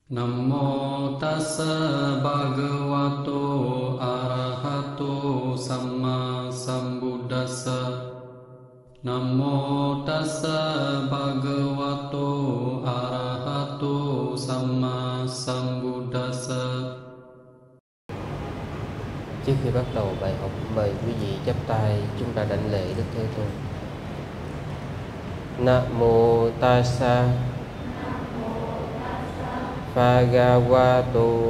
Nam mô tassa bhagavato arahato samma sambuddhassa. Nam mô tassa bhagavato arahato samma sambuddhassa. Trước khi bắt đầu bài học, mời quý vị chắp tay chúng ta đảnh lễ Đức Thế Tôn. Nam mô tassa bhagavato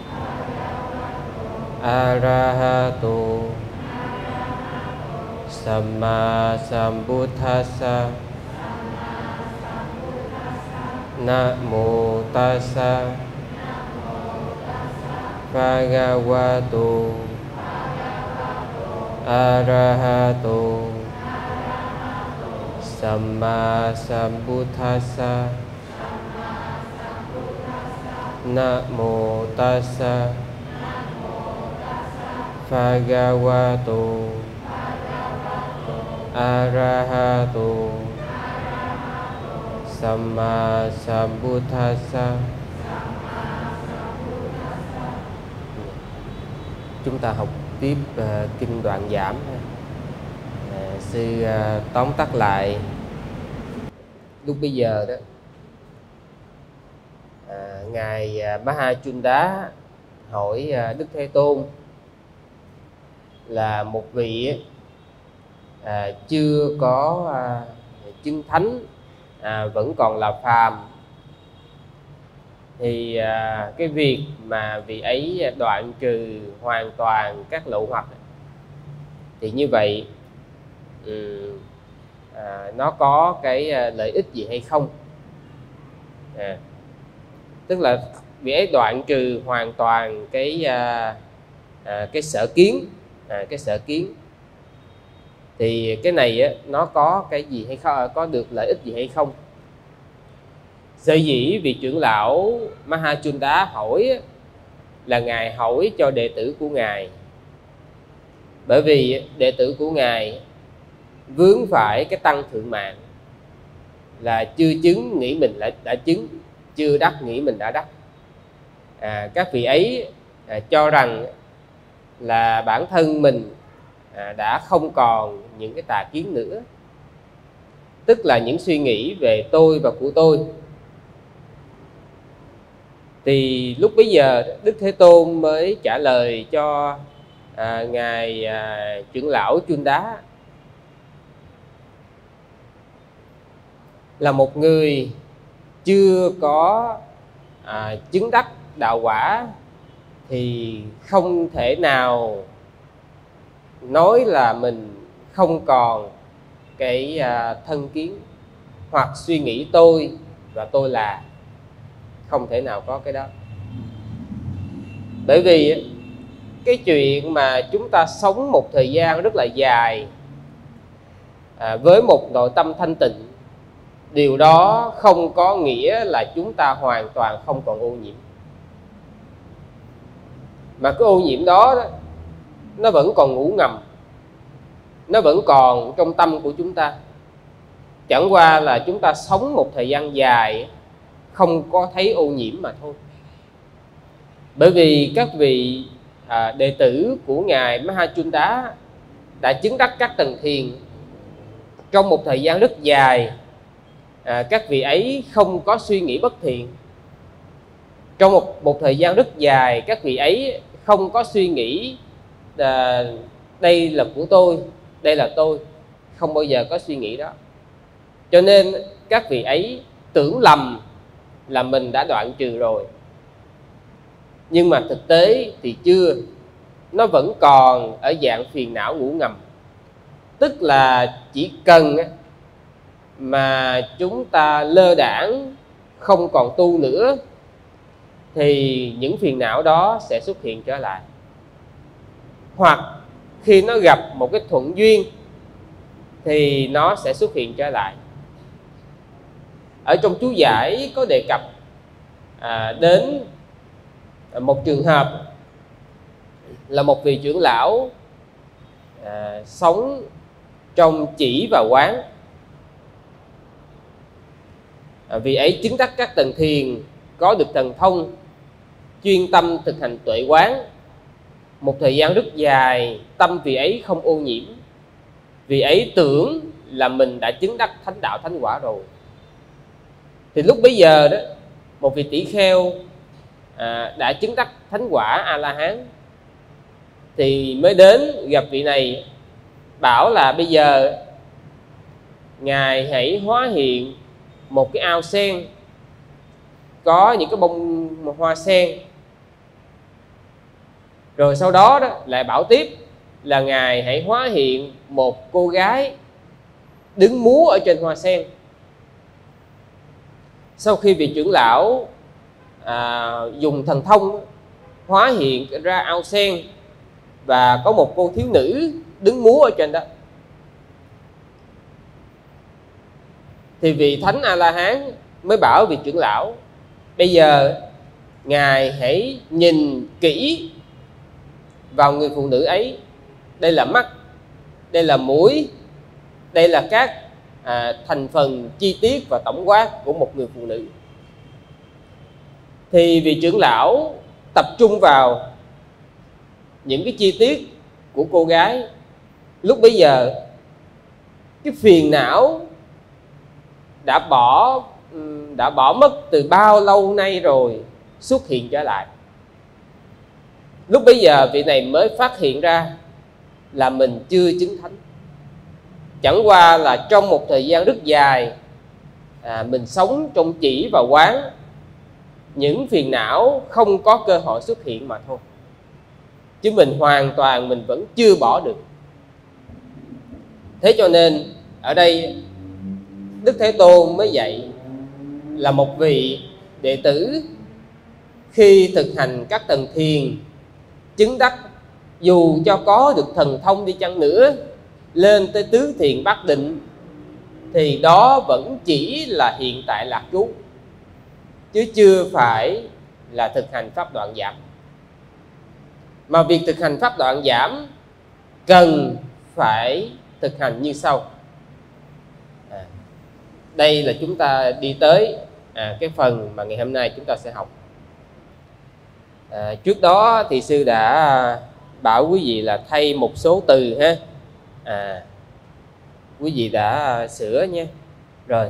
arahato samma sambuddhassa. Nam mô tassa bhagavato arahato samma sambuddhassa. Nam mô tassa bhagavato arahato samma sambuddhassa. Chúng ta học tiếp kinh Đoạn Giảm. Sư tóm tắt lại lúc bây giờ đó. Ngài Mahachunda hỏi Đức Thế Tôn là một vị chưa có chứng thánh, vẫn còn là phàm, thì cái việc mà vị ấy đoạn trừ hoàn toàn các lậu hoặc thì như vậy nó có cái lợi ích gì hay không? Tức là vị ấy đoạn trừ hoàn toàn cái sở kiến, cái sở kiến, thì cái này nó có cái gì hay không, có được lợi ích gì hay không? Sở dĩ vị trưởng lão Mahachunda hỏi là ngài hỏi cho đệ tử của ngài, bởi vì đệ tử của ngài vướng phải cái tăng thượng mạng là chưa chứng nghĩ mình đã chứng, chưa đắc nghĩ mình đã đắc. Các vị ấy cho rằng là bản thân mình đã không còn những cái tà kiến nữa, tức là những suy nghĩ về tôi và của tôi. Thì lúc bấy giờ Đức Thế Tôn mới trả lời cho ngài trưởng lão Chunda là một người chưa có chứng đắc đạo quả thì không thể nào nói là mình không còn cái thân kiến hoặc suy nghĩ tôi và tôi là, không thể nào có cái đó. Bởi vì cái chuyện mà chúng ta sống một thời gian rất là dài với một nội tâm thanh tịnh, điều đó không có nghĩa là chúng ta hoàn toàn không còn ô nhiễm. Mà cái ô nhiễm đó nó vẫn còn ngủ ngầm, nó vẫn còn trong tâm của chúng ta. Chẳng qua là chúng ta sống một thời gian dài không có thấy ô nhiễm mà thôi. Bởi vì các vị đệ tử của ngài Mahachunda đã chứng đắc các tầng thiền trong một thời gian rất dài. Các vị ấy không có suy nghĩ bất thiện. Trong một thời gian rất dài, các vị ấy không có suy nghĩ đây là của tôi, đây là tôi, không bao giờ có suy nghĩ đó. Cho nên các vị ấy tưởng lầm là mình đã đoạn trừ rồi, nhưng mà thực tế thì chưa, nó vẫn còn ở dạng phiền não ngủ ngầm. Tức là chỉ cần mà chúng ta lơ đãng không còn tu nữa thì những phiền não đó sẽ xuất hiện trở lại. Hoặc khi nó gặp một cái thuận duyên thì nó sẽ xuất hiện trở lại. Ở trong chú giải có đề cập đến một trường hợp là một vị trưởng lão sống trong chỉ và quán. Vị ấy chứng đắc các tầng thiền có được thần thông, chuyên tâm thực hành tuệ quán một thời gian rất dài, tâm vị ấy không ô nhiễm, vì ấy tưởng là mình đã chứng đắc thánh đạo thánh quả rồi. Thì lúc bấy giờ đó, một vị tỷ kheo đã chứng đắc thánh quả A La Hán thì mới đến gặp vị này, bảo là bây giờ ngài hãy hóa hiện một cái ao sen có những cái bông hoa sen, rồi sau đó lại bảo tiếp là ngài hãy hóa hiện một cô gái đứng múa ở trên hoa sen. Sau khi vị trưởng lão dùng thần thông hóa hiện ra ao sen và có một cô thiếu nữ đứng múa ở trên đó, thì vị thánh A La Hán mới bảo vị trưởng lão, bây giờ ngài hãy nhìn kỹ vào người phụ nữ ấy. Đây là mắt, đây là mũi, đây là các thành phần chi tiết và tổng quát của một người phụ nữ. Thì vị trưởng lão tập trung vào những cái chi tiết của cô gái. Lúc bấy giờ cái phiền não đã bỏ mất từ bao lâu nay rồi xuất hiện trở lại. Lúc bấy giờ vị này mới phát hiện ra là mình chưa chứng thánh. Chẳng qua là trong một thời gian rất dài mình sống trong chỉ và quán, những phiền não không có cơ hội xuất hiện mà thôi, chứ mình hoàn toàn mình vẫn chưa bỏ được. Thế cho nên ở đây Đức Thế Tôn mới dạy là một vị đệ tử khi thực hành các tầng thiền chứng đắc, dù cho có được thần thông đi chăng nữa, lên tới tứ thiền bát định, thì đó vẫn chỉ là hiện tại lạc trú, chứ chưa phải là thực hành pháp đoạn giảm. Mà việc thực hành pháp đoạn giảm cần phải thực hành như sau. Đây là chúng ta đi tới cái phần mà ngày hôm nay chúng ta sẽ học. Trước đó thì sư đã bảo quý vị là thay một số từ ha. Quý vị đã sửa nha. Rồi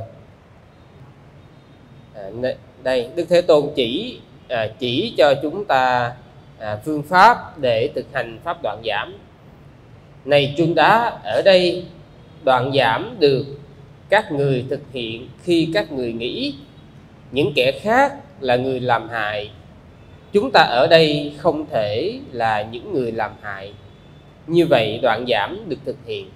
đây Đức Thế Tôn chỉ cho chúng ta phương pháp để thực hành pháp đoạn giảm. Này Chun Đá, ở đây đoạn giảm được các người thực hiện khi các người nghĩ những kẻ khác là người làm hại. Chúng ta ở đây không thể là những người làm hại. Như vậy đoạn giảm được thực hiện.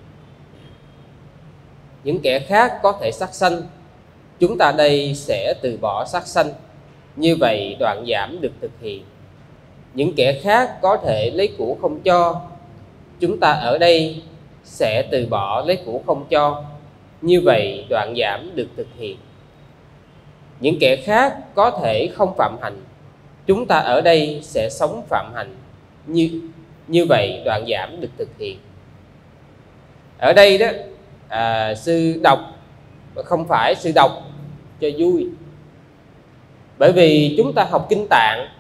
Những kẻ khác có thể sát sanh, chúng ta đây sẽ từ bỏ sát sanh. Như vậy đoạn giảm được thực hiện. Những kẻ khác có thể lấy của không cho, chúng ta ở đây sẽ từ bỏ lấy của không cho. Như vậy đoạn giảm được thực hiện. Những kẻ khác có thể không phạm hành, chúng ta ở đây sẽ sống phạm hành. Như vậy đoạn giảm được thực hiện. Ở đây đó sư đọc không phải sư đọc cho vui, bởi vì chúng ta học kinh Tạng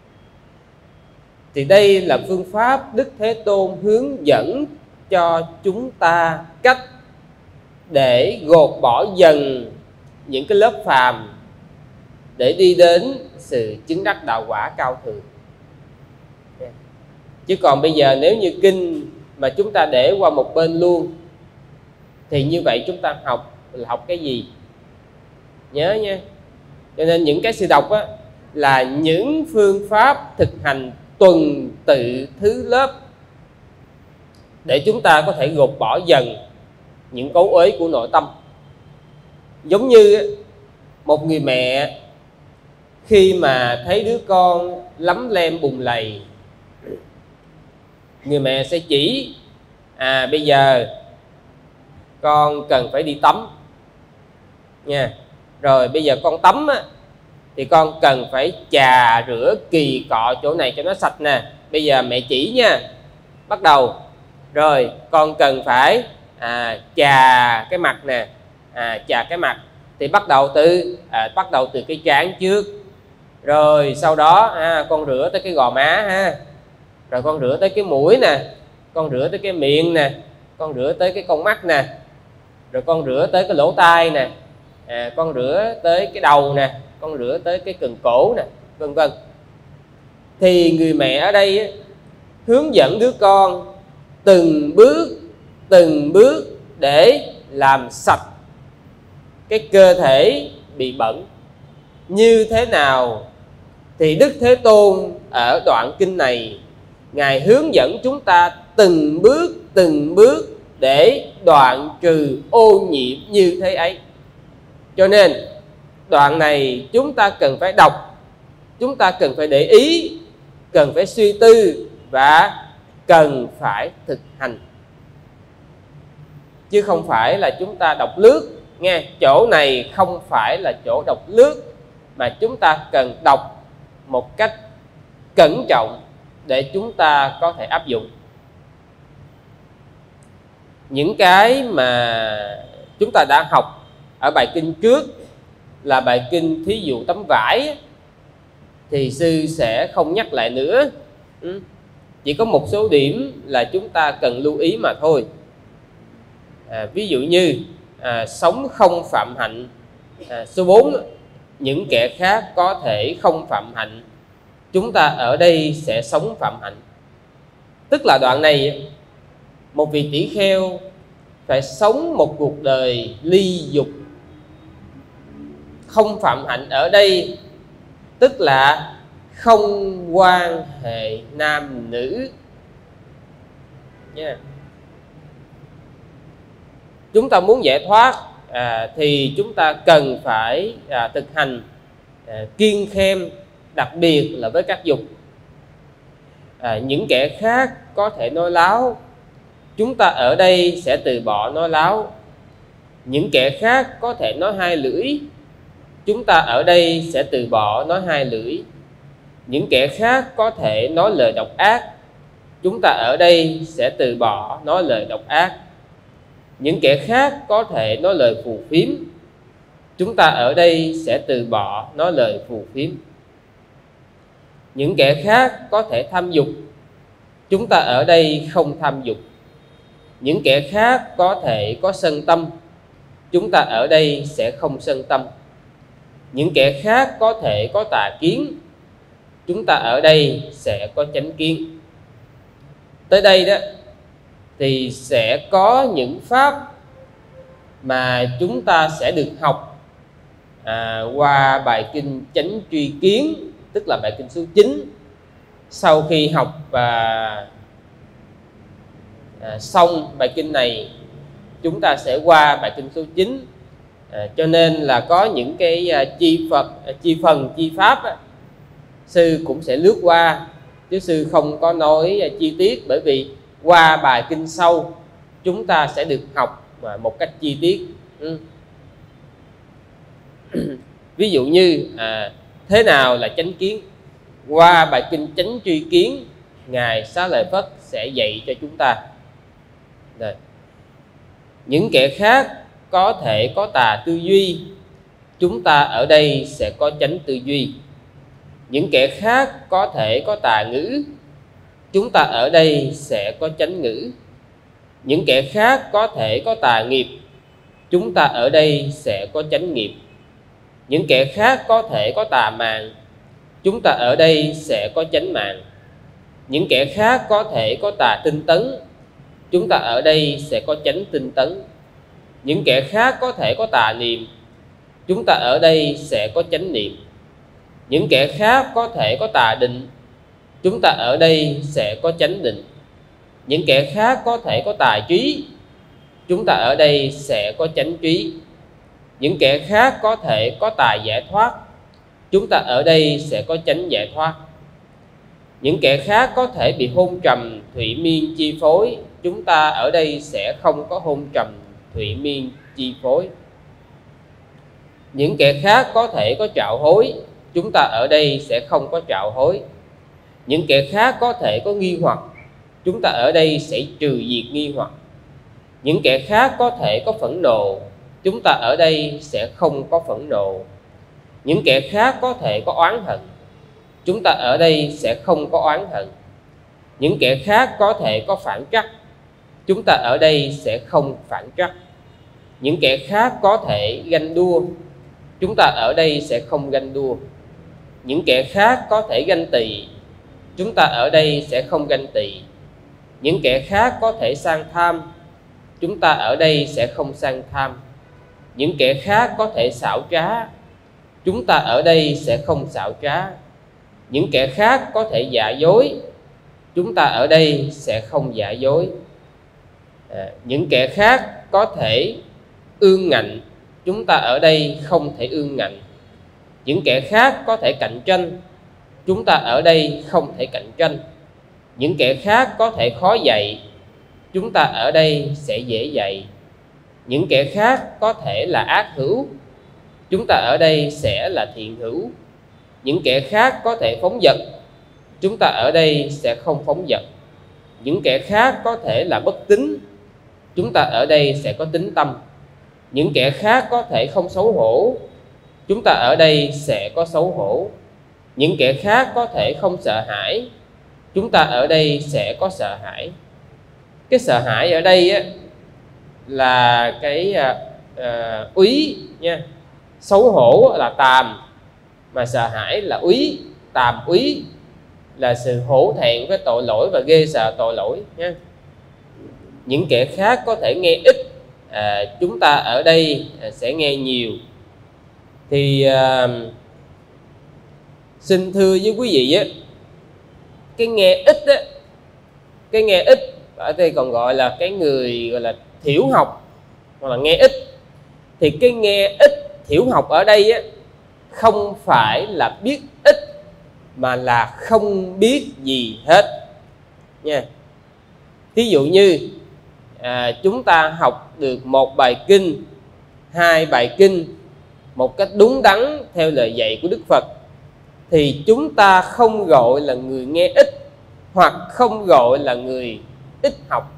thì đây là phương pháp Đức Thế Tôn hướng dẫn cho chúng ta cách để gột bỏ dần những cái lớp phàm để đi đến sự chứng đắc đạo quả cao thượng. Chứ còn bây giờ nếu như kinh mà chúng ta để qua một bên luôn thì như vậy chúng ta học cái gì? Nhớ nha. Cho nên những cái sư đọc á, là những phương pháp thực hành tuần tự thứ lớp để chúng ta có thể gột bỏ dần những cấu uế của nội tâm. Giống như một người mẹ khi mà thấy đứa con lấm lem bùn lầy, người mẹ sẽ chỉ bây giờ con cần phải đi tắm nha. Rồi bây giờ con tắm á, thì con cần phải chà rửa kỳ cọ chỗ này cho nó sạch nè. Bây giờ mẹ chỉ nha, bắt đầu. Rồi con cần phải chà cái mặt nè, chà cái mặt thì bắt đầu từ cái trán trước, Rồi sau đó con rửa tới cái gò má ha, rồi con rửa tới cái mũi nè, con rửa tới cái miệng nè, con rửa tới cái con mắt nè, rồi con rửa tới cái lỗ tai nè, con rửa tới cái đầu nè, con rửa tới cái cần cổ nè, vân vân. Thì người mẹ ở đây hướng dẫn đứa con từng bước để làm sạch cái cơ thể bị bẩn. Như thế nào? Thì Đức Thế Tôn ở đoạn kinh này Ngài hướng dẫn chúng ta từng bước để đoạn trừ ô nhiễm như thế ấy. Cho nên đoạn này chúng ta cần phải đọc, chúng ta cần phải để ý, cần phải suy tư và cần phải thực hành, chứ không phải là chúng ta đọc lướt nghe. Chỗ này không phải là chỗ đọc lướt, mà chúng ta cần đọc một cách cẩn trọng để chúng ta có thể áp dụng. Những cái mà chúng ta đã học ở bài kinh trước là bài kinh thí dụ tấm vải thì sư sẽ không nhắc lại nữa. Chỉ có một số điểm là chúng ta cần lưu ý mà thôi. Ví dụ như sống không phạm hạnh. Số 4, những kẻ khác có thể không phạm hạnh, chúng ta ở đây sẽ sống phạm hạnh. Tức là đoạn này một vị tỷ kheo phải sống một cuộc đời ly dục. Không phạm hạnh ở đây tức là không quan hệ nam nữ nha. Chúng ta muốn giải thoát thì chúng ta cần phải thực hành kiêng khem, đặc biệt là với các dục. Những kẻ khác có thể nói láo, chúng ta ở đây sẽ từ bỏ nói láo. Những kẻ khác có thể nói hai lưỡi, chúng ta ở đây sẽ từ bỏ nói hai lưỡi. Những kẻ khác có thể nói lời độc ác, chúng ta ở đây sẽ từ bỏ nói lời độc ác. Những kẻ khác có thể nói lời phù phiếm, chúng ta ở đây sẽ từ bỏ nói lời phù phiếm. Những kẻ khác có thể tham dục, chúng ta ở đây không tham dục. Những kẻ khác có thể có sân tâm, chúng ta ở đây sẽ không sân tâm. Những kẻ khác có thể có tà kiến, chúng ta ở đây sẽ có chánh kiến. Tới đây đó thì sẽ có những pháp mà chúng ta sẽ được học qua bài kinh Chánh Tri Kiến, tức là bài kinh số 9. Sau khi học và xong bài kinh này, chúng ta sẽ qua bài kinh số 9. Cho nên là có những cái chi phần, chi pháp sư cũng sẽ lướt qua, chứ sư không có nói chi tiết, bởi vì qua bài kinh sau chúng ta sẽ được học một cách chi tiết. Ví dụ như thế nào là chánh kiến, qua bài kinh Chánh Tri Kiến, Ngài Xá Lợi Phất sẽ dạy cho chúng ta. Rồi. Những kẻ khác có thể có tà tư duy, chúng ta ở đây sẽ có chánh tư duy. Những kẻ khác có thể có tà ngữ, chúng ta ở đây sẽ có chánh ngữ. Những kẻ khác có thể có tà nghiệp, chúng ta ở đây sẽ có chánh nghiệp. Những kẻ khác có thể có tà mạn, chúng ta ở đây sẽ có chánh mạn. Những kẻ khác có thể có tà tinh tấn, chúng ta ở đây sẽ có chánh tinh tấn. Những kẻ khác có thể có tà niệm, chúng ta ở đây sẽ có chánh niệm. Những kẻ khác có thể có tà định, chúng ta ở đây sẽ có chánh định. Những kẻ khác có thể có tà trí, chúng ta ở đây sẽ có chánh trí. Những kẻ khác có thể có tà giải thoát, chúng ta ở đây sẽ có chánh giải thoát. Những kẻ khác có thể bị hôn trầm thụy miên chi phối, chúng ta ở đây sẽ không có hôn trầm thụy miên chi phối. Những kẻ khác có thể có trạo hối, chúng ta ở đây sẽ không có trạo hối. Những kẻ khác có thể có nghi hoặc, chúng ta ở đây sẽ trừ diệt nghi hoặc. Những kẻ khác có thể có phẫn nộ, chúng ta ở đây sẽ không có phẫn nộ. Những kẻ khác có thể có oán hận, chúng ta ở đây sẽ không có oán hận. Những kẻ khác có thể có phản trắc, chúng ta ở đây sẽ không phản trắc. Những kẻ khác có thể ganh đua, chúng ta ở đây sẽ không ganh đua. Những kẻ khác có thể ganh tị, chúng ta ở đây sẽ không ganh tị. Những kẻ khác có thể sang tham, chúng ta ở đây sẽ không sang tham. Những kẻ khác có thể xảo trá, chúng ta ở đây sẽ không xảo trá. Những kẻ khác có thể giả dối, chúng ta ở đây sẽ không giả dối. Những kẻ khác có thể ương ngạnh, chúng ta ở đây không thể ương ngạnh. Những kẻ khác có thể cạnh tranh, chúng ta ở đây không thể cạnh tranh. Những kẻ khác có thể khó dạy, chúng ta ở đây sẽ dễ dạy. Những kẻ khác có thể là ác hữu, chúng ta ở đây sẽ là thiện hữu. Những kẻ khác có thể phóng dật, chúng ta ở đây sẽ không phóng dật. Những kẻ khác có thể là bất tín, chúng ta ở đây sẽ có tín tâm. Những kẻ khác có thể không xấu hổ, chúng ta ở đây sẽ có xấu hổ. Những kẻ khác có thể không sợ hãi, chúng ta ở đây sẽ có sợ hãi. Cái sợ hãi ở đây á, là cái úy nha. Xấu hổ là tàm, mà sợ hãi là úy. Tàm úy là sự hổ thẹn với tội lỗi và ghê sợ tội lỗi nha. Những kẻ khác có thể nghe ít, chúng ta ở đây sẽ nghe nhiều. Thì xin thưa với quý vị á, cái nghe ít á, cái nghe ít ở đây còn gọi là cái người gọi là thiểu học hoặc là nghe ít. Thì cái nghe ít thiểu học ở đây á, không phải là biết ít mà là không biết gì hết nha. Thí dụ như chúng ta học được một bài kinh, hai bài kinh một cách đúng đắn theo lời dạy của Đức Phật, thì chúng ta không gọi là người nghe ít hoặc không gọi là người ít học.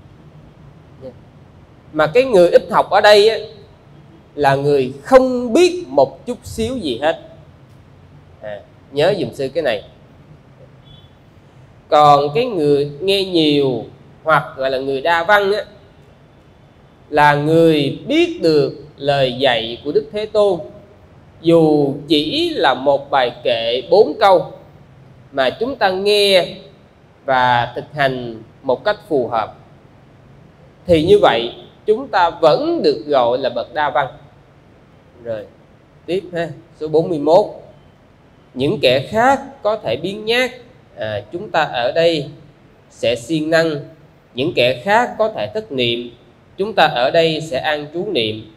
Mà cái người ít học ở đây á, là người không biết một chút xíu gì hết. Nhớ dùm sư cái này. Còn cái người nghe nhiều hoặc gọi là người đa văn á, là người biết được lời dạy của Đức Thế Tôn, dù chỉ là một bài kệ 4 câu mà chúng ta nghe và thực hành một cách phù hợp, thì như vậy chúng ta vẫn được gọi là bậc đa văn. Rồi tiếp ha, số 41. Những kẻ khác có thể biếng nhác, chúng ta ở đây sẽ siêng năng. Những kẻ khác có thể thất niệm, chúng ta ở đây sẽ an trú niệm.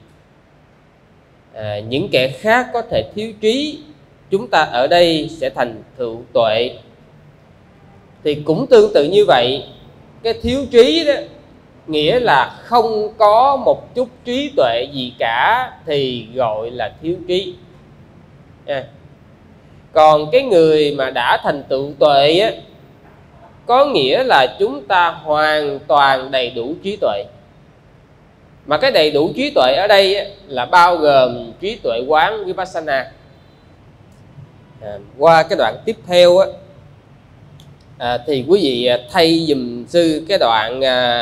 Những kẻ khác có thể thiếu trí, chúng ta ở đây sẽ thành tựu tuệ. Thì cũng tương tự như vậy, cái thiếu trí đó nghĩa là không có một chút trí tuệ gì cả thì gọi là thiếu trí. Còn cái người mà đã thành tựu tuệ á, có nghĩa là chúng ta hoàn toàn đầy đủ trí tuệ. Mà cái đầy đủ trí tuệ ở đây á, là bao gồm trí tuệ quán Vipassana. Qua cái đoạn tiếp theo á, thì quý vị thay dùm sư cái đoạn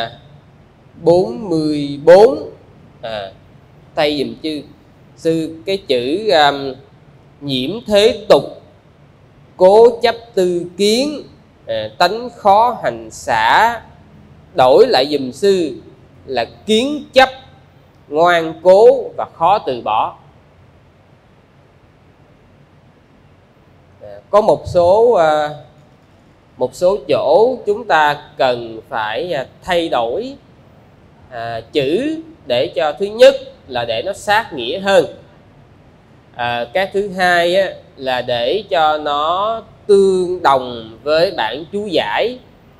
44, thay dùm sư cái chữ nhiễm thế tục, cố chấp tư kiến, tánh khó hành xả. Đổi lại dùm sư là kiến chấp, ngoan cố và khó từ bỏ. Có một số chỗ chúng ta cần phải thay đổi chữ để cho, thứ nhất là để nó sát nghĩa hơn, cái thứ hai á, là để cho nó tương đồng với bản chú giải.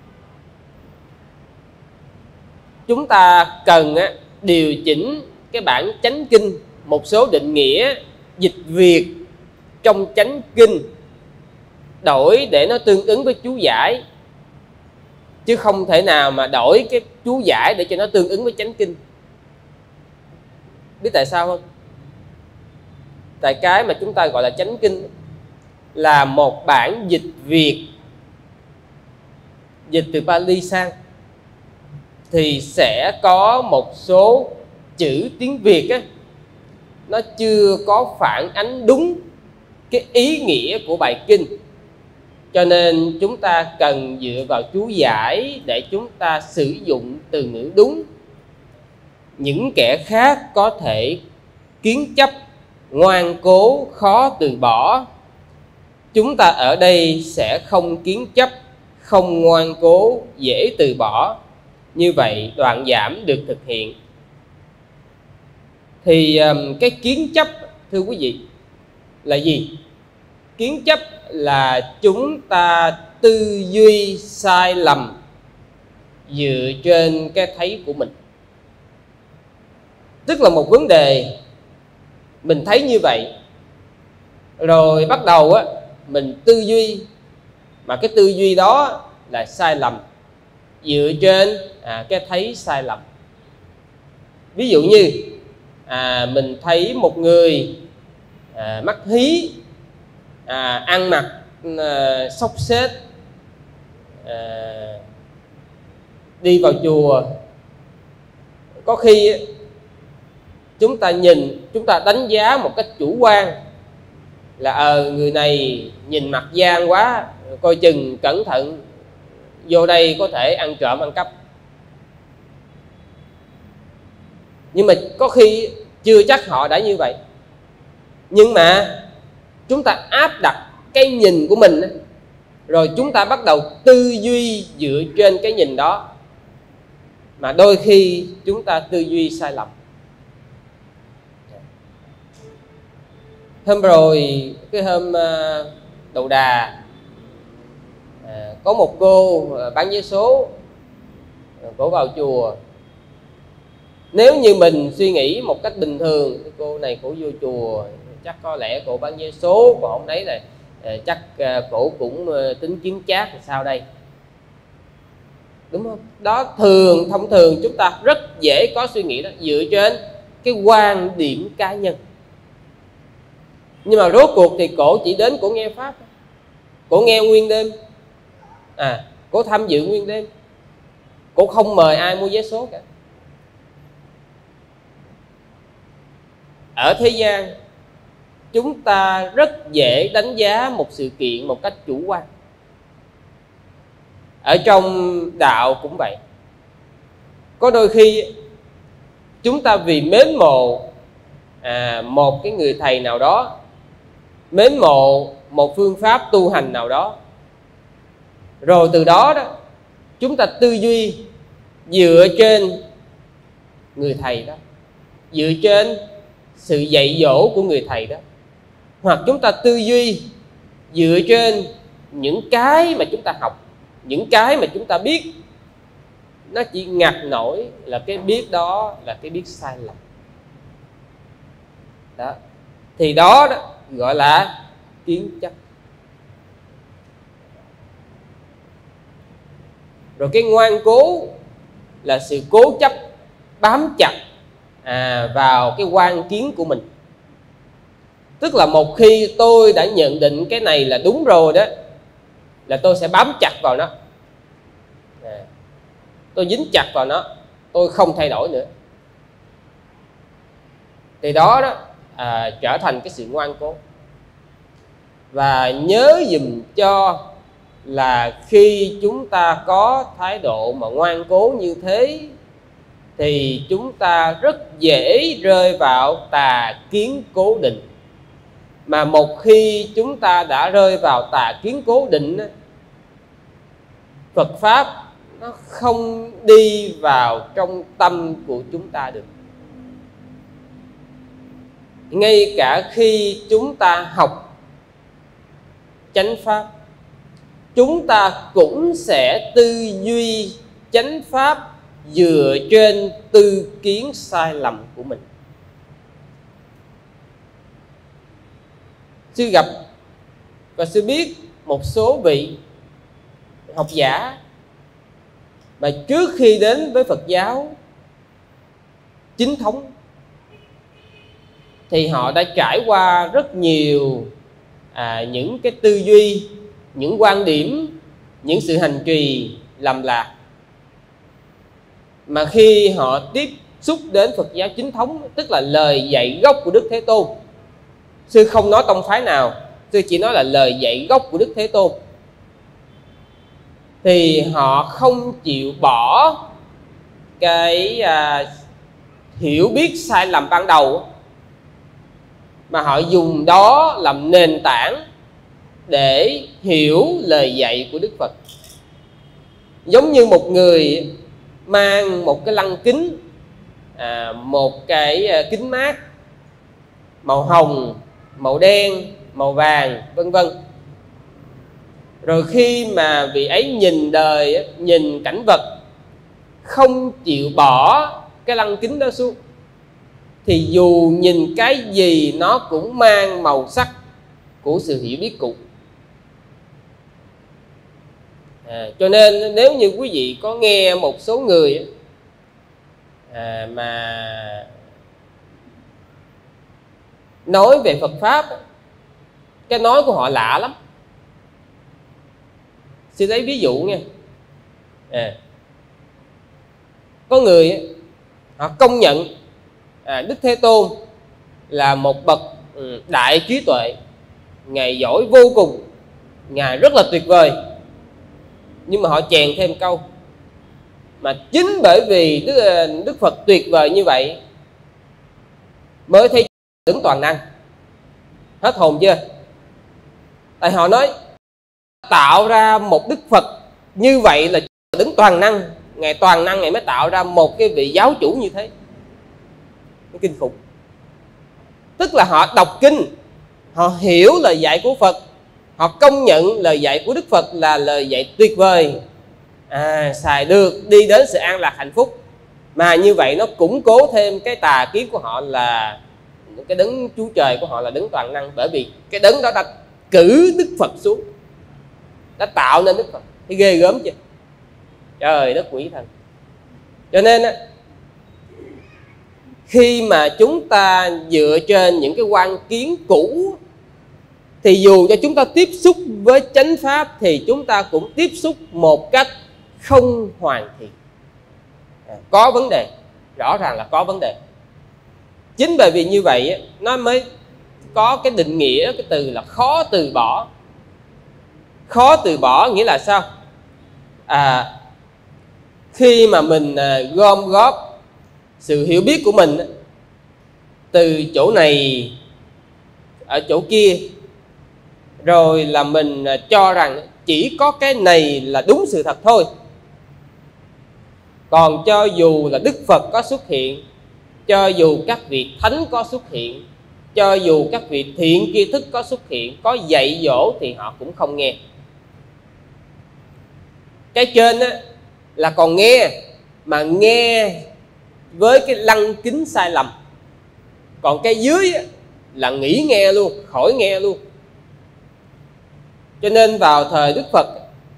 Chúng ta cần điều chỉnh cái bản chánh kinh, một số định nghĩa dịch Việt trong chánh kinh đổi để nó tương ứng với chú giải, chứ không thể nào mà đổi cái chú giải để cho nó tương ứng với chánh kinh. Biết tại sao không? tại cái mà chúng ta gọi là chánh kinh là một bản dịch Việt, dịch từ Pali sang, thì sẽ có một số chữ tiếng Việt á, nó chưa có phản ánh đúng cái ý nghĩa của bài kinh. Cho nên chúng ta cần dựa vào chú giải để chúng ta sử dụng từ ngữ đúng. Những kẻ khác có thể kiến chấp, ngoan cố, khó từ bỏ. Chúng ta ở đây sẽ không kiến chấp, không ngoan cố, dễ từ bỏ. Như vậy đoạn giảm được thực hiện. Thì cái kiến chấp, thưa quý vị, là gì? Kiến chấp là chúng ta tư duy sai lầm dựa trên cái thấy của mình. Tức là một vấn đề mình thấy như vậy, rồi bắt đầu á mình tư duy, mà cái tư duy đó là sai lầm dựa trên cái thấy sai lầm. Ví dụ như mình thấy một người mắt hí, ăn mặc xốc xếch, đi vào chùa. Có khi chúng ta nhìn, chúng ta đánh giá một cách chủ quan là người này nhìn mặt gian quá, coi chừng cẩn thận, vô đây có thể ăn trộm ăn cắp. Nhưng mà có khi chưa chắc họ đã như vậy. Nhưng mà chúng ta áp đặt cái nhìn của mình, rồi chúng ta bắt đầu tư duy dựa trên cái nhìn đó, mà đôi khi chúng ta tư duy sai lầm. Hôm rồi, cái hôm Đầu Đà, có một cô bán vé số, cổ vào chùa. Nếu như mình suy nghĩ một cách bình thường, cô này cổ vô chùa, chắc có lẽ cổ bán vé số, còn không thấy là chắc cổ cũng tính kiếm chác thì sao đây, đúng không? Đó, thông thường chúng ta rất dễ có suy nghĩ đó dựa trên cái quan điểm cá nhân. Nhưng mà rốt cuộc thì cổ chỉ đến cổ nghe pháp, cổ nghe nguyên đêm, cổ tham dự nguyên đêm, cổ không mời ai mua vé số cả. Ở thế gian chúng ta rất dễ đánh giá một sự kiện một cách chủ quan. Ở trong đạo cũng vậy. Có đôi khi chúng ta vì mến mộ một cái người thầy nào đó, mến mộ một phương pháp tu hành nào đó, rồi từ đó chúng ta tư duy dựa trên người thầy đó, dựa trên sự dạy dỗ của người thầy đó, hoặc chúng ta tư duy dựa trên những cái mà chúng ta học, những cái mà chúng ta biết. Nó chỉ ngặt nổi là cái biết đó là cái biết sai lầm đó. Thì đó gọi là kiến chấp. Rồi cái ngoan cố là sự cố chấp bám chặt vào cái quan kiến của mình. Tức là một khi tôi đã nhận định cái này là đúng rồi đó, là tôi sẽ bám chặt vào nó, tôi dính chặt vào nó, tôi không thay đổi nữa. Thì đó trở thành cái sự ngoan cố. Và nhớ dùm cho là khi chúng ta có thái độ mà ngoan cố như thế, thì chúng ta rất dễ rơi vào tà kiến cố định. Mà một khi chúng ta đã rơi vào tà kiến cố định, Phật Pháp nó không đi vào trong tâm của chúng ta được. Ngay cả khi chúng ta học chánh Pháp, chúng ta cũng sẽ tư duy chánh Pháp dựa trên tư kiến sai lầm của mình. Sư gặp và sư biết một số vị học giả mà trước khi đến với Phật giáo chính thống, thì họ đã trải qua rất nhiều những cái tư duy, những quan điểm, những sự hành trì lầm lạc. Mà khi họ tiếp xúc đến Phật giáo chính thống, tức là lời dạy gốc của Đức Thế Tôn, sư không nói tông phái nào, sư chỉ nói là lời dạy gốc của Đức Thế Tôn, thì họ không chịu bỏ cái hiểu biết sai lầm ban đầu, mà họ dùng đó làm nền tảng để hiểu lời dạy của Đức Phật. Giống như một người mang một cái lăng kính, một cái kính mát màu hồng, màu đen, màu vàng, vân vân. Rồi khi mà vị ấy nhìn đời, nhìn cảnh vật, không chịu bỏ cái lăng kính đó xuống, thì dù nhìn cái gì nó cũng mang màu sắc của sự hiểu biết cũ. Cho nên nếu như quý vị có nghe một số người mà nói về Phật Pháp, cái nói của họ lạ lắm. Xin lấy ví dụ nha. Có người họ công nhận Đức Thế Tôn là một bậc đại trí tuệ, Ngài giỏi vô cùng, Ngài rất là tuyệt vời. Nhưng mà họ chèn thêm câu mà chính bởi vì Đức Phật tuyệt vời như vậy mới thấy đứng toàn năng. Hết hồn chưa? Tại họ nói tạo ra một Đức Phật như vậy là đứng toàn năng, Ngài toàn năng, Ngài mới tạo ra một cái vị giáo chủ như thế. Nó kinh khủng. Tức là họ đọc kinh, họ hiểu lời dạy của Phật, họ công nhận lời dạy của Đức Phật là lời dạy tuyệt vời, xài được đi đến sự an lạc hạnh phúc. Mà như vậy nó củng cố thêm cái tà kiến của họ là cái đấng Chúa Trời của họ là đấng toàn năng, bởi vì cái đấng đó đã cử Đức Phật xuống, đã tạo nên Đức Phật. Thì ghê gớm chưa? Trời đất quỷ thần. Cho nên khi mà chúng ta dựa trên những cái quan kiến cũ, thì dù cho chúng ta tiếp xúc với chánh pháp thì chúng ta cũng tiếp xúc một cách không hoàn thiện. Có vấn đề, rõ ràng là có vấn đề. Chính bởi vì như vậy nó mới có cái định nghĩa cái từ là khó từ bỏ. Khó từ bỏ nghĩa là sao? Khi mà mình gom góp sự hiểu biết của mình từ chỗ này ở chỗ kia, rồi là mình cho rằng chỉ có cái này là đúng sự thật thôi. Còn cho dù là Đức Phật có xuất hiện, cho dù các vị thánh có xuất hiện, cho dù các vị thiện tri thức có xuất hiện, có dạy dỗ, thì họ cũng không nghe. Cái trên là còn nghe, mà nghe với cái lăng kính sai lầm. Còn cái dưới là nghỉ nghe luôn, khỏi nghe luôn. Cho nên vào thời Đức Phật,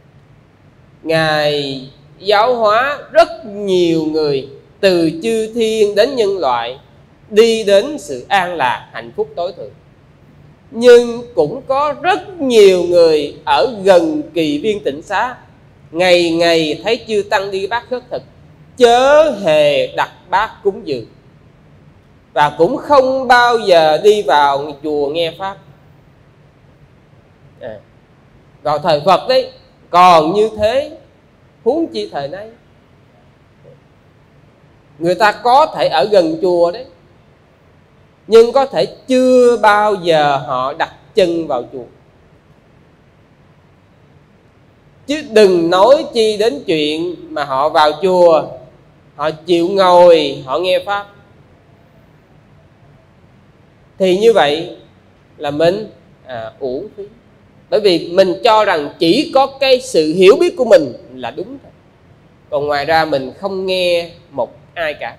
Ngài giáo hóa rất nhiều người, từ chư thiên đến nhân loại, đi đến sự an lạc hạnh phúc tối thượng. Nhưng cũng có rất nhiều người ở gần Kỳ Viên Tịnh Xá, ngày ngày thấy chư tăng đi bát khất thực, chớ hề đặt bát cúng dường, và cũng không bao giờ đi vào chùa nghe pháp. Vào thời Phật đấy còn như thế, huống chi thời nay. Người ta có thể ở gần chùa đấy, nhưng có thể chưa bao giờ họ đặt chân vào chùa. Chứ đừng nói chi đến chuyện mà họ vào chùa, họ chịu ngồi, họ nghe pháp. Thì như vậy là mình uổng phí. Bởi vì mình cho rằng chỉ có cái sự hiểu biết của mình là đúng thôi, còn ngoài ra mình không nghe một ai cả.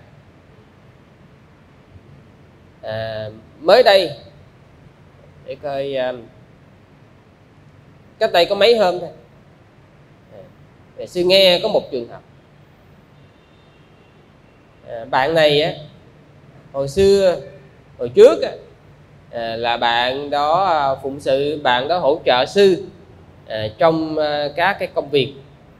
Mới đây, để coi, cách đây có mấy hôm thôi, sư nghe có một trường hợp. Bạn này hồi xưa, hồi trước là bạn đó phụng sự, bạn đó hỗ trợ sư trong các cái công việc,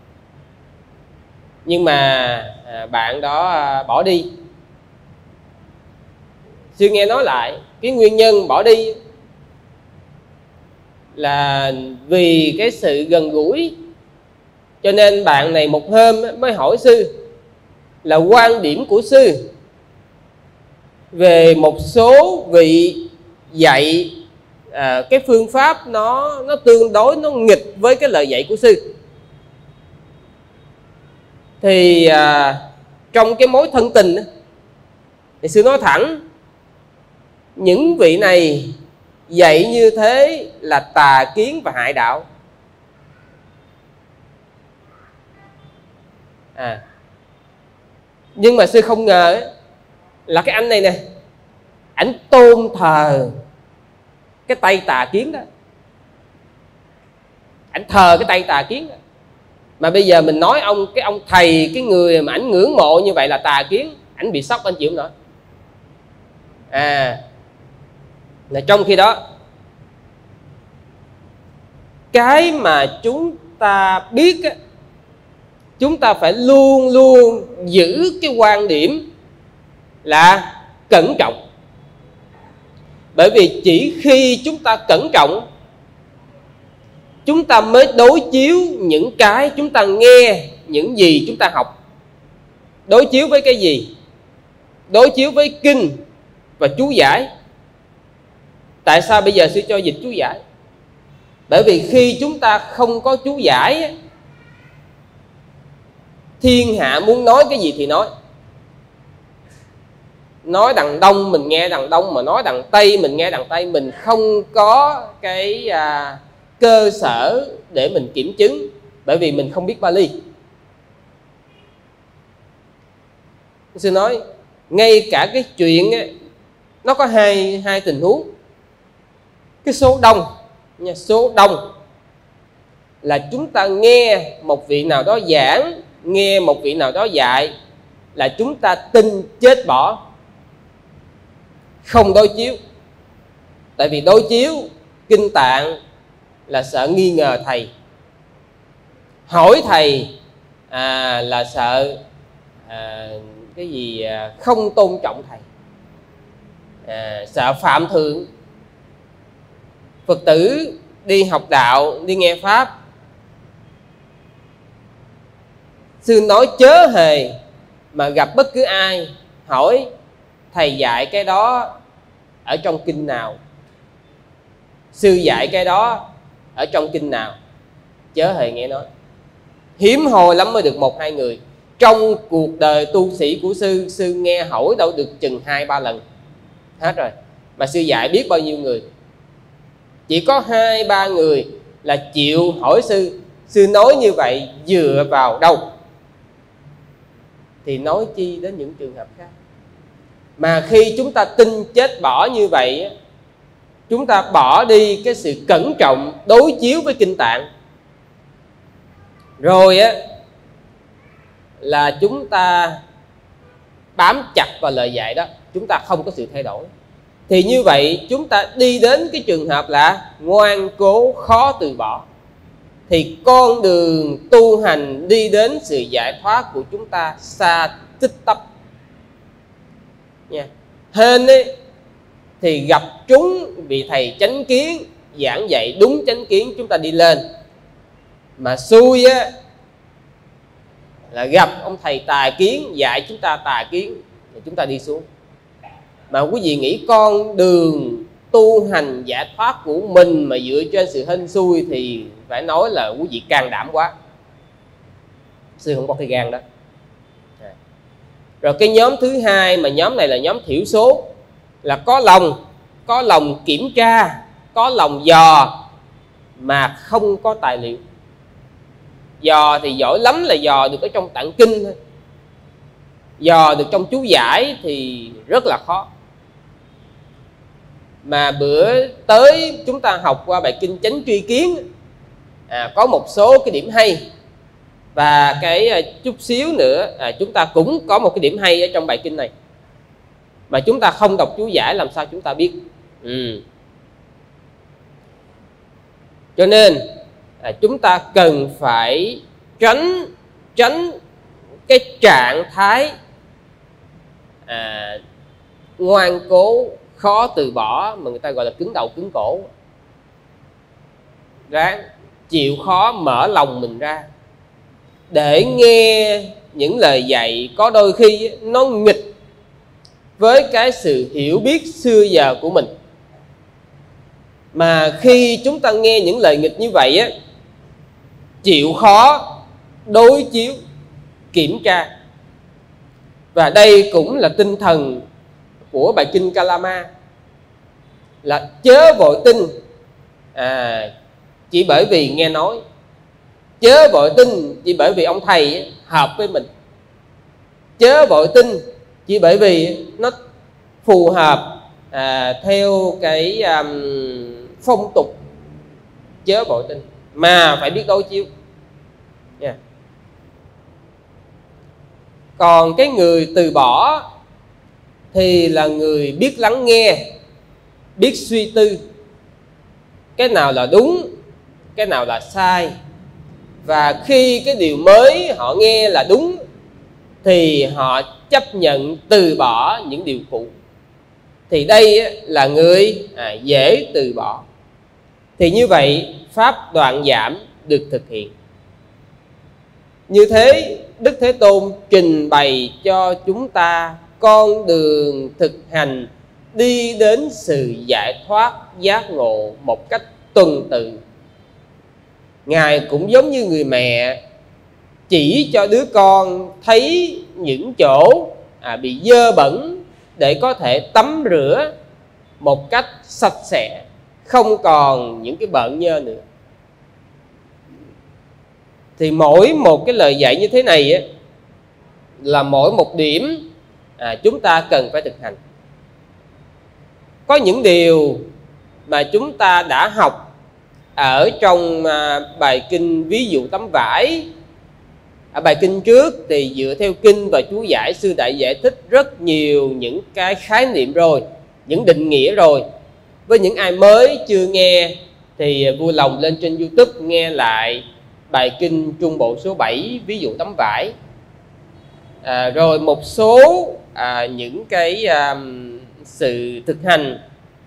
nhưng mà bạn đó bỏ đi. Sư nghe nói lại cái nguyên nhân bỏ đi là vì cái sự gần gũi, cho nên bạn này một hôm mới hỏi sư là quan điểm của sư về một số vị dạy cái phương pháp nó tương đối, nó nghịch với cái lời dạy của sư. Thì trong cái mối thân tình thì sư nói thẳng, những vị này dạy như thế là tà kiến và hại đạo. Nhưng mà sư không ngờ là cái anh này nè, ảnh tôn thờ cái tay tà kiến đó, ảnh thờ cái tay tà kiến đó. Mà bây giờ mình nói ông thầy, cái người mà ảnh ngưỡng mộ như vậy là tà kiến, ảnh bị sốc, anh chịu không nổi. Là trong khi đó, cái mà chúng ta biết á, chúng ta phải luôn luôn giữ cái quan điểm là cẩn trọng. Bởi vì chỉ khi chúng ta cẩn trọng, chúng ta mới đối chiếu những cái chúng ta nghe, những gì chúng ta học. Đối chiếu với cái gì? Đối chiếu với kinh và chú giải. Tại sao bây giờ sư cho dịch chú giải? Bởi vì khi chúng ta không có chú giải, thiên hạ muốn nói cái gì thì nói đằng đông mình nghe đằng đông, mà nói đằng tây mình nghe đằng tây. Mình không có cái cơ sở để mình kiểm chứng, bởi vì mình không biết Bali. Sư nói ngay cả cái chuyện ấy, nó có hai tình huống. Cái số đông nha, số đông là chúng ta nghe một vị nào đó giảng, nghe một vị nào đó dạy, là chúng ta tin chết bỏ, không đối chiếu. Tại vì đối chiếu kinh tạng là sợ nghi ngờ thầy, hỏi thầy là sợ cái gì không tôn trọng thầy, sợ phạm thượng. Phật tử đi học đạo, đi nghe pháp, sư nói chớ hề mà gặp bất cứ ai hỏi thầy dạy cái đó ở trong kinh nào, sư dạy cái đó ở trong kinh nào, chớ hề nghe nói. Hiếm hoi lắm mới được 1-2 người. Trong cuộc đời tu sĩ của sư, sư nghe hỏi đâu được chừng 2-3 lần hết rồi. Mà sư dạy biết bao nhiêu người, chỉ có 2-3 người là chịu hỏi sư. Sư nói như vậy dựa vào đâu? Thì nói chi đến những trường hợp khác. Mà khi chúng ta tin chết bỏ như vậy, chúng ta bỏ đi cái sự cẩn trọng đối chiếu với kinh tạng. Rồi là chúng ta bám chặt vào lời dạy đó, chúng ta không có sự thay đổi. Thì như vậy chúng ta đi đến cái trường hợp là ngoan cố khó từ bỏ. Thì con đường tu hành đi đến sự giải thoát của chúng ta xa tích tắp nha. Hên ấy, thì gặp trúng vị thầy chánh kiến giảng dạy đúng chánh kiến, chúng ta đi lên. Mà xui á là gặp ông thầy tà kiến dạy chúng ta tà kiến thì chúng ta đi xuống. Mà quý vị nghĩ con đường tu hành giải thoát của mình mà dựa trên sự hên xui thì phải nói là quý vị can đảm quá. Sư không có cái gan đó. Rồi cái nhóm thứ hai, mà nhóm này là nhóm thiểu số, là có lòng kiểm tra, có lòng dò mà không có tài liệu. Dò thì giỏi lắm là dò được ở trong tạng kinh thôi, dò được trong chú giải thì rất là khó. Mà bữa tới chúng ta học qua bài kinh Chánh Tri Kiến, có một số cái điểm hay. Và cái chút xíu nữa chúng ta cũng có một cái điểm hay ở trong bài kinh này. Mà chúng ta không đọc chú giải làm sao chúng ta biết Cho nên chúng ta cần phải tránh cái trạng thái ngoan cố khó từ bỏ mà người ta gọi là cứng đầu cứng cổ. Ráng chịu khó mở lòng mình ra để nghe những lời dạy có đôi khi nó nghịch với cái sự hiểu biết xưa giờ của mình. Mà khi chúng ta nghe những lời nghịch như vậy á, chịu khó đối chiếu, kiểm tra. Và đây cũng là tinh thần của bài kinh Kalama, là chớ vội tin chỉ bởi vì nghe nói, chớ vội tin chỉ bởi vì ông thầy hợp với mình, chớ vội tin chỉ bởi vì nó phù hợp theo cái phong tục, chớ vội tin, mà phải biết đối chiếu. Còn cái người từ bỏ thì là người biết lắng nghe, biết suy tư cái nào là đúng, cái nào là sai. Và khi cái điều mới họ nghe là đúng thì họ chấp nhận từ bỏ những điều cũ. Thì đây là người dễ từ bỏ. Thì như vậy pháp đoạn giảm được thực hiện. Như thế Đức Thế Tôn trình bày cho chúng ta con đường thực hành đi đến sự giải thoát giác ngộ một cách tuần tự. Ngài cũng giống như người mẹ chỉ cho đứa con thấy những chỗ bị dơ bẩn để có thể tắm rửa một cách sạch sẽ, không còn những cái bợn nhơ nữa. Thì mỗi một cái lời dạy như thế này là mỗi một điểm chúng ta cần phải thực hành. Có những điều mà chúng ta đã học ở trong bài kinh ví dụ tấm vải. Ở bài kinh trước thì dựa theo kinh và chú giải, sư đại giải thích rất nhiều những cái khái niệm rồi, những định nghĩa rồi. Với những ai mới chưa nghe thì vui lòng lên trên YouTube nghe lại bài kinh trung bộ số 7 ví dụ tấm vải. Rồi một số những cái sự thực hành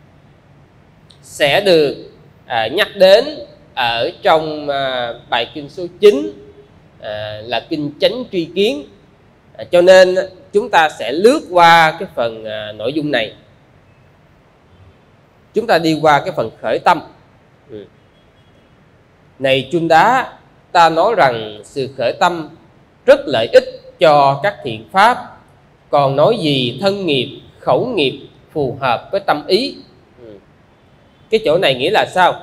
sẽ được nhắc đến ở trong bài kinh số 9 là kinh chánh tri kiến. Cho nên chúng ta sẽ lướt qua cái phần nội dung này. Chúng ta đi qua cái phần khởi tâm. Này Chun Đá, ta nói rằng sự khởi tâm rất lợi ích cho các thiện pháp, còn nói gì thân nghiệp, khẩu nghiệp phù hợp với tâm ý. Cái chỗ này nghĩa là sao?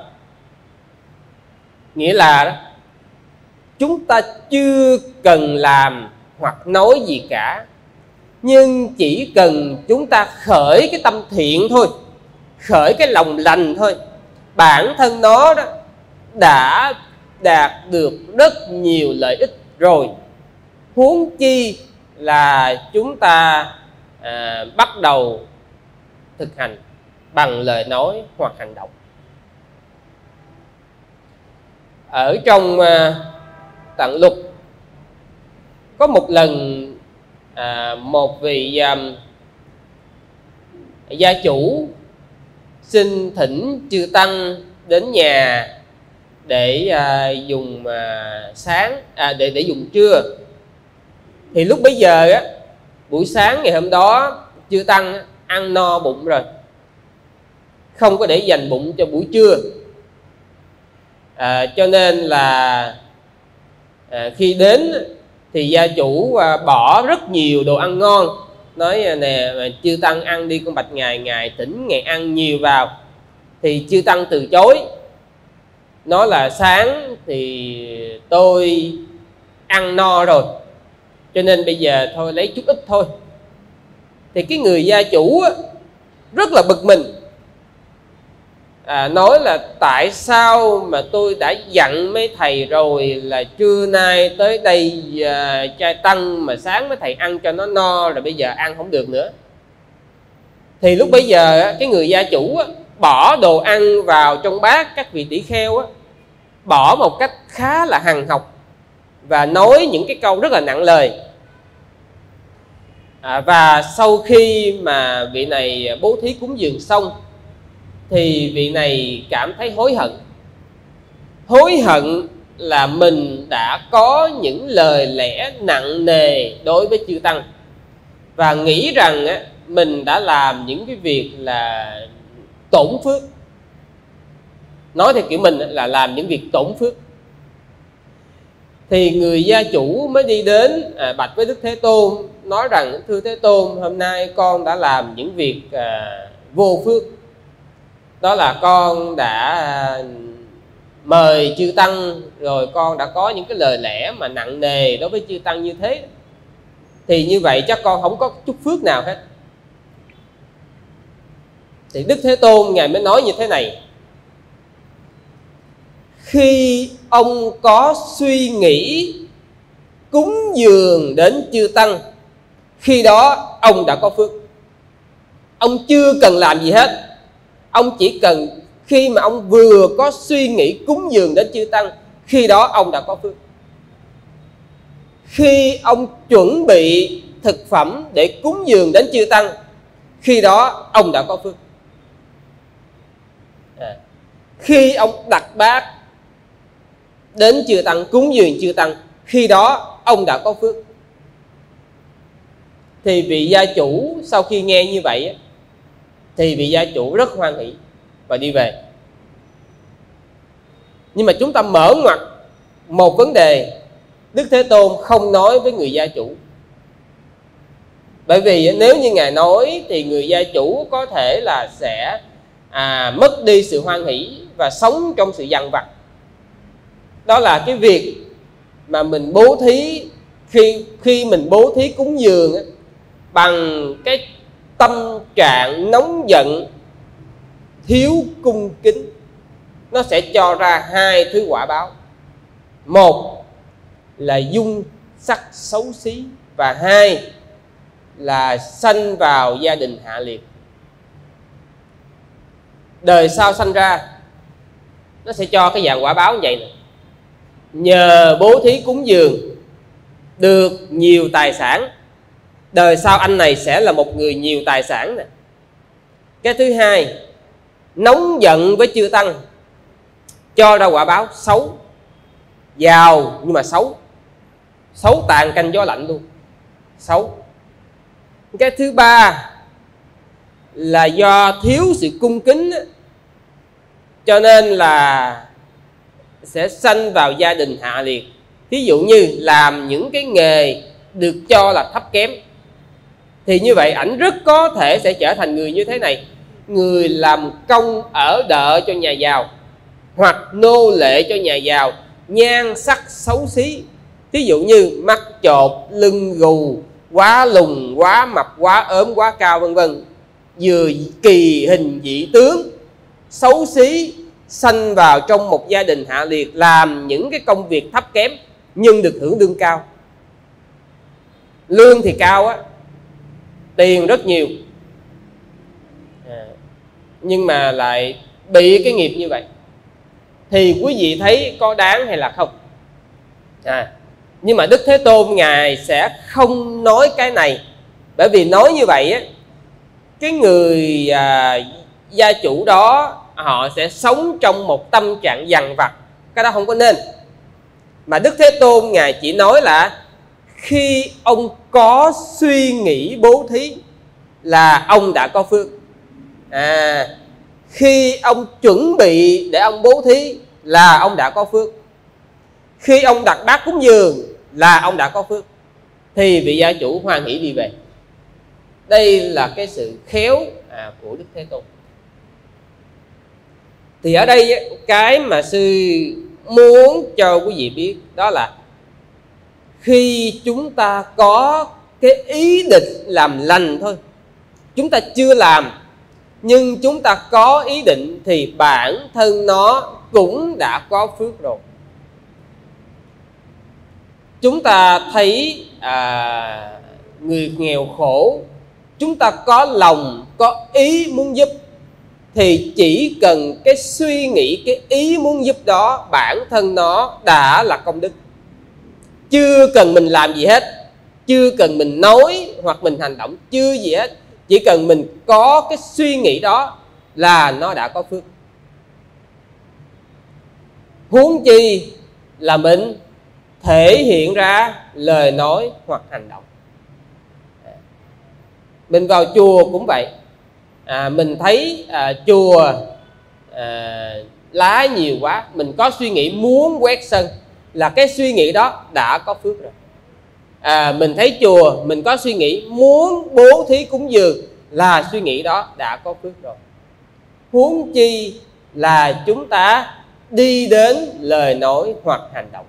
Nghĩa là chúng ta chưa cần làm hoặc nói gì cả, nhưng chỉ cần chúng ta khởi cái tâm thiện thôi, khởi cái lòng lành thôi, bản thân nó đó đã đạt được rất nhiều lợi ích rồi. Huống chi là chúng ta bắt đầu thực hành bằng lời nói hoặc hành động. Ở trong Tạng Lục có một lần một vị gia chủ xin thỉnh chư tăng đến nhà để dùng sáng để dùng trưa. Thì lúc bấy giờ buổi sáng ngày hôm đó chư tăng ăn no bụng rồi, không có để dành bụng cho buổi trưa. Cho nên là khi đến thì gia chủ bỏ rất nhiều đồ ăn ngon, nói nè chư tăng ăn đi con bạch ngài, ngài thỉnh ngài ăn nhiều vào. Thì chư tăng từ chối, nói là sáng thì tôi ăn no rồi, cho nên bây giờ thôi lấy chút ít thôi. Thì cái người gia chủ rất là bực mình, nói là tại sao mà tôi đã dặn mấy thầy rồi là trưa nay tới đây trai tăng, mà sáng mấy thầy ăn cho nó no rồi bây giờ ăn không được nữa. Thì lúc bấy giờ cái người gia chủ bỏ đồ ăn vào trong bát các vị tỷ kheo á, bỏ một cách khá là hằn học và nói những cái câu rất là nặng lời. Và sau khi mà vị này bố thí cúng dường xong thì vị này cảm thấy hối hận. Hối hận là mình đã có những lời lẽ nặng nề đối với chư tăng, và nghĩ rằng mình đã làm những cái việc là tổn phước. Nói theo kiểu mình là làm những việc tổn phước. Thì người gia chủ mới đi đến bạch với Đức Thế Tôn, nói rằng: thưa Thế Tôn, hôm nay con đã làm những việc vô phước. Đó là con đã mời chư tăng, rồi con đã có những cái lời lẽ mà nặng nề đối với chư tăng như thế. Thì như vậy chắc con không có chút phước nào hết. Thì Đức Thế Tôn Ngài mới nói như thế này: khi ông có suy nghĩ cúng dường đến chư tăng, khi đó ông đã có phước. Ông chưa cần làm gì hết. Ông chỉ cần khi mà ông vừa có suy nghĩ cúng dường đến chư tăng, khi đó ông đã có phước. Khi ông chuẩn bị thực phẩm để cúng dường đến chư tăng, khi đó ông đã có phước. Khi ông đặt bát đến chư tăng, cúng dường chư tăng, khi đó ông đã có phước. Thì vị gia chủ sau khi nghe như vậy thì vị gia chủ rất hoan hỷ và đi về. Nhưng mà chúng ta mở ngoặt một vấn đề Đức Thế Tôn không nói với người gia chủ. Bởi vì nếu như Ngài nói thì người gia chủ có thể là sẽ mất đi sự hoan hỷ và sống trong sự dằn vặt. Đó là cái việc mà mình bố thí, khi mình bố thí cúng dường bằng cái tâm trạng nóng giận, thiếu cung kính, nó sẽ cho ra hai thứ quả báo. Một là dung sắc xấu xí, và hai là sanh vào gia đình hạ liệt. Đời sau sanh ra nó sẽ cho cái dạng quả báo như vậy nè. Nhờ bố thí cúng dường được nhiều tài sản, đời sau anh này sẽ là một người nhiều tài sản nè. Cái thứ hai, nóng giận với chư tăng, cho ra quả báo xấu. Giàu nhưng mà xấu, xấu tàn canh gió lạnh luôn, xấu. Cái thứ ba là do thiếu sự cung kính, cho nên là sẽ sanh vào gia đình hạ liệt. Ví dụ như làm những cái nghề được cho là thấp kém, thì như vậy ảnh rất có thể sẽ trở thành người như thế này: người làm công ở đợ cho nhà giàu, hoặc nô lệ cho nhà giàu, nhan sắc xấu xí. Ví dụ như mắt chột, lưng gù, quá lùn, quá mập, quá ốm, quá cao, vân vân. Vừa kỳ hình dị tướng, xấu xí, sanh vào trong một gia đình hạ liệt, làm những cái công việc thấp kém nhưng được hưởng lương cao. Lương thì cao á, tiền rất nhiều, nhưng mà lại bị cái nghiệp như vậy. Thì quý vị thấy có đáng hay là không? Nhưng mà Đức Thế Tôn Ngài sẽ không nói cái này. Bởi vì nói như vậy á, cái người gia chủ đó họ sẽ sống trong một tâm trạng dằn vặt. Cái đó không có nên. Mà Đức Thế Tôn Ngài chỉ nói là khi ông có suy nghĩ bố thí là ông đã có phước. Khi ông chuẩn bị để ông bố thí là ông đã có phước. Khi ông đặt bát cúng dường là ông đã có phước. Thì vị gia chủ hoan hỷ đi về. Đây là cái sự khéo của Đức Thế Tôn. Thì ở đây cái mà sư muốn cho quý vị biết đó là khi chúng ta có cái ý định làm lành thôi, chúng ta chưa làm, nhưng chúng ta có ý định thì bản thân nó cũng đã có phước rồi. Chúng ta thấy người nghèo khổ, chúng ta có lòng, có ý muốn giúp, thì chỉ cần cái suy nghĩ, cái ý muốn giúp đó, bản thân nó đã là công đức. Chưa cần mình làm gì hết, chưa cần mình nói hoặc mình hành động, chưa gì hết, chỉ cần mình có cái suy nghĩ đó là nó đã có phước. Huống chi là mình thể hiện ra lời nói hoặc hành động. Mình vào chùa cũng vậy. Mình thấy chùa lá nhiều quá, mình có suy nghĩ muốn quét sân, là cái suy nghĩ đó đã có phước rồi. Mình thấy chùa, mình có suy nghĩ muốn bố thí cúng dường, là suy nghĩ đó đã có phước rồi. Huống chi là chúng ta đi đến lời nói hoặc hành động.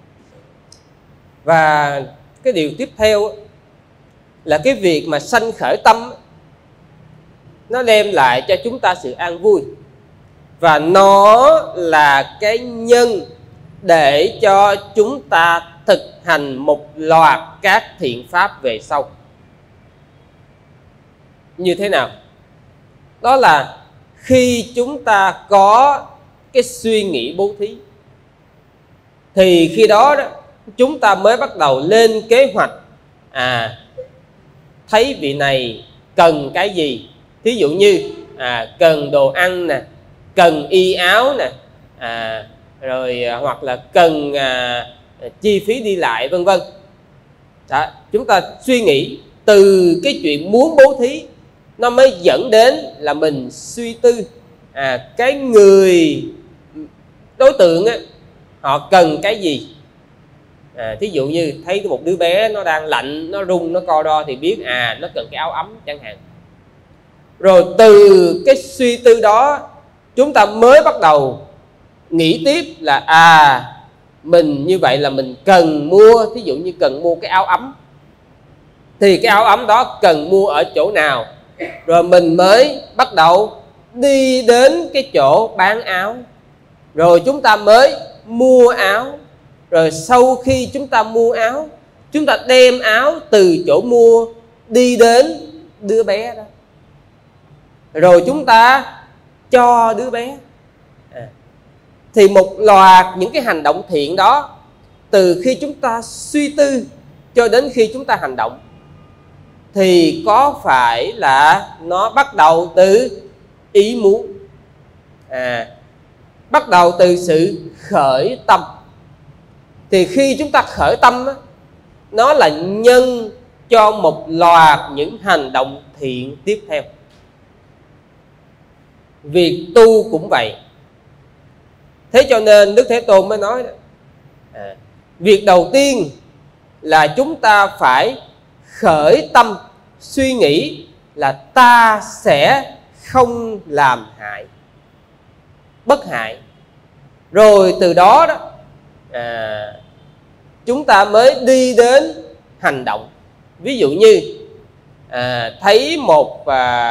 Và cái điều tiếp theo là cái việc mà sanh khởi tâm, nó đem lại cho chúng ta sự an vui, và nó là cái nhân để cho chúng ta thực hành một loạt các thiện pháp về sau. Như thế nào? Đó là khi chúng ta có cái suy nghĩ bố thí, thì khi đó chúng ta mới bắt đầu lên kế hoạch. Thấy vị này cần cái gì, thí dụ như cần đồ ăn nè, cần y áo nè, rồi hoặc là cần chi phí đi lại vân vân. Chúng ta suy nghĩ từ cái chuyện muốn bố thí, nó mới dẫn đến là mình suy tư cái người đối tượng họ cần cái gì. Thí dụ như thấy một đứa bé nó đang lạnh, nó run, nó co ro thì biết nó cần cái áo ấm chẳng hạn. Rồi từ cái suy tư đó chúng ta mới bắt đầu nghĩ tiếp là mình như vậy là mình cần mua, thí dụ như cần mua cái áo ấm, thì cái áo ấm đó cần mua ở chỗ nào. Rồi mình mới bắt đầu đi đến cái chỗ bán áo, rồi chúng ta mới mua áo. Rồi sau khi chúng ta mua áo, chúng ta đem áo từ chỗ mua đi đến đứa bé đó, rồi chúng ta cho đứa bé. Thì một loạt những cái hành động thiện đó, từ khi chúng ta suy tư cho đến khi chúng ta hành động, thì có phải là nó bắt đầu từ ý muốn, bắt đầu từ sự khởi tâm. Thì khi chúng ta khởi tâm, nó là nhân cho một loạt những hành động thiện tiếp theo. Việc tu cũng vậy. Thế cho nên Đức Thế Tôn mới nói việc đầu tiên là chúng ta phải khởi tâm suy nghĩ là ta sẽ không làm hại, bất hại. Rồi từ đó chúng ta mới đi đến hành động. Ví dụ như thấy một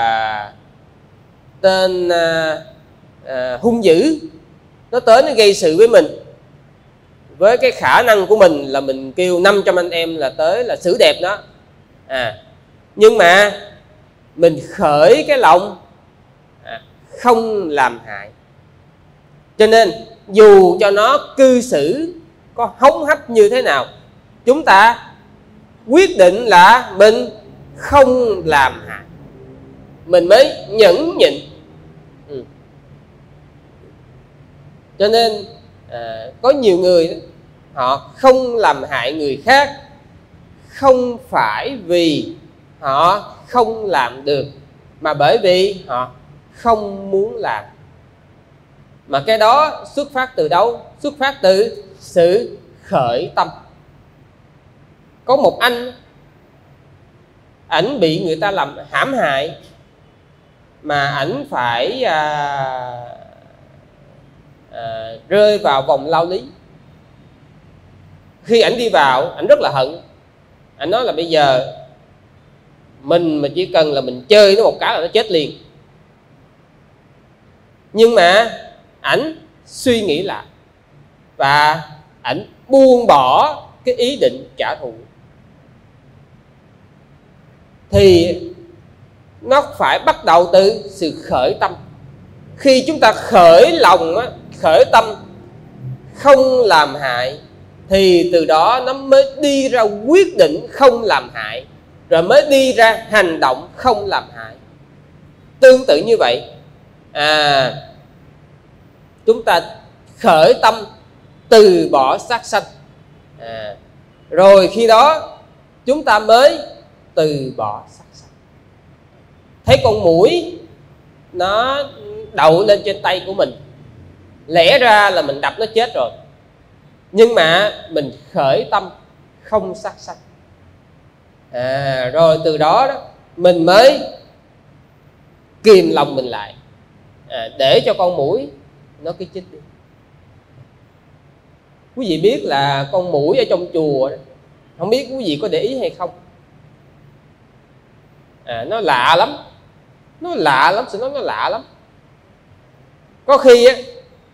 tên hung dữ, nó tới nó gây sự với mình. Với cái khả năng của mình là mình kêu 500 anh em là tới là xử đẹp nó. Nhưng mà mình khởi cái lòng không làm hại. Cho nên dù cho nó cư xử có hống hách như thế nào, chúng ta quyết định là mình không làm hại, mình mới nhẫn nhịn. Cho nên có nhiều người họ không làm hại người khác, không phải vì họ không làm được, mà bởi vì họ không muốn làm. Mà cái đó xuất phát từ đâu? Xuất phát từ sự khởi tâm. Có một anh, ảnh bị người ta làm hãm hại, mà ảnh phải rơi vào vòng lao lý. Khi ảnh đi vào, ảnh rất là hận. Ảnh nói là bây giờ mình mà chỉ cần là mình chơi nó một cái là nó chết liền. Nhưng mà ảnh suy nghĩ lại và ảnh buông bỏ cái ý định trả thù, thì nó phải bắt đầu từ sự khởi tâm. khi chúng ta khởi lòng, khởi tâm không làm hại, thì từ đó nó mới đi ra quyết định không làm hại, rồi mới đi ra hành động không làm hại. Tương tự như vậy, chúng ta khởi tâm từ bỏ sát sanh, rồi khi đó chúng ta mới từ bỏ sát sanh. Thấy con muỗi nó đậu lên trên tay của mình, lẽ ra là mình đập nó chết rồi, nhưng mà mình khởi tâm không sát sanh, rồi từ đó mình mới kìm lòng mình lại, để cho con muỗi nó cứ chích đi. Quý vị biết là con muỗi ở trong chùa, không biết quý vị có để ý hay không, nó lạ lắm, nó lạ lắm, sự nói nó lạ lắm. Có khi á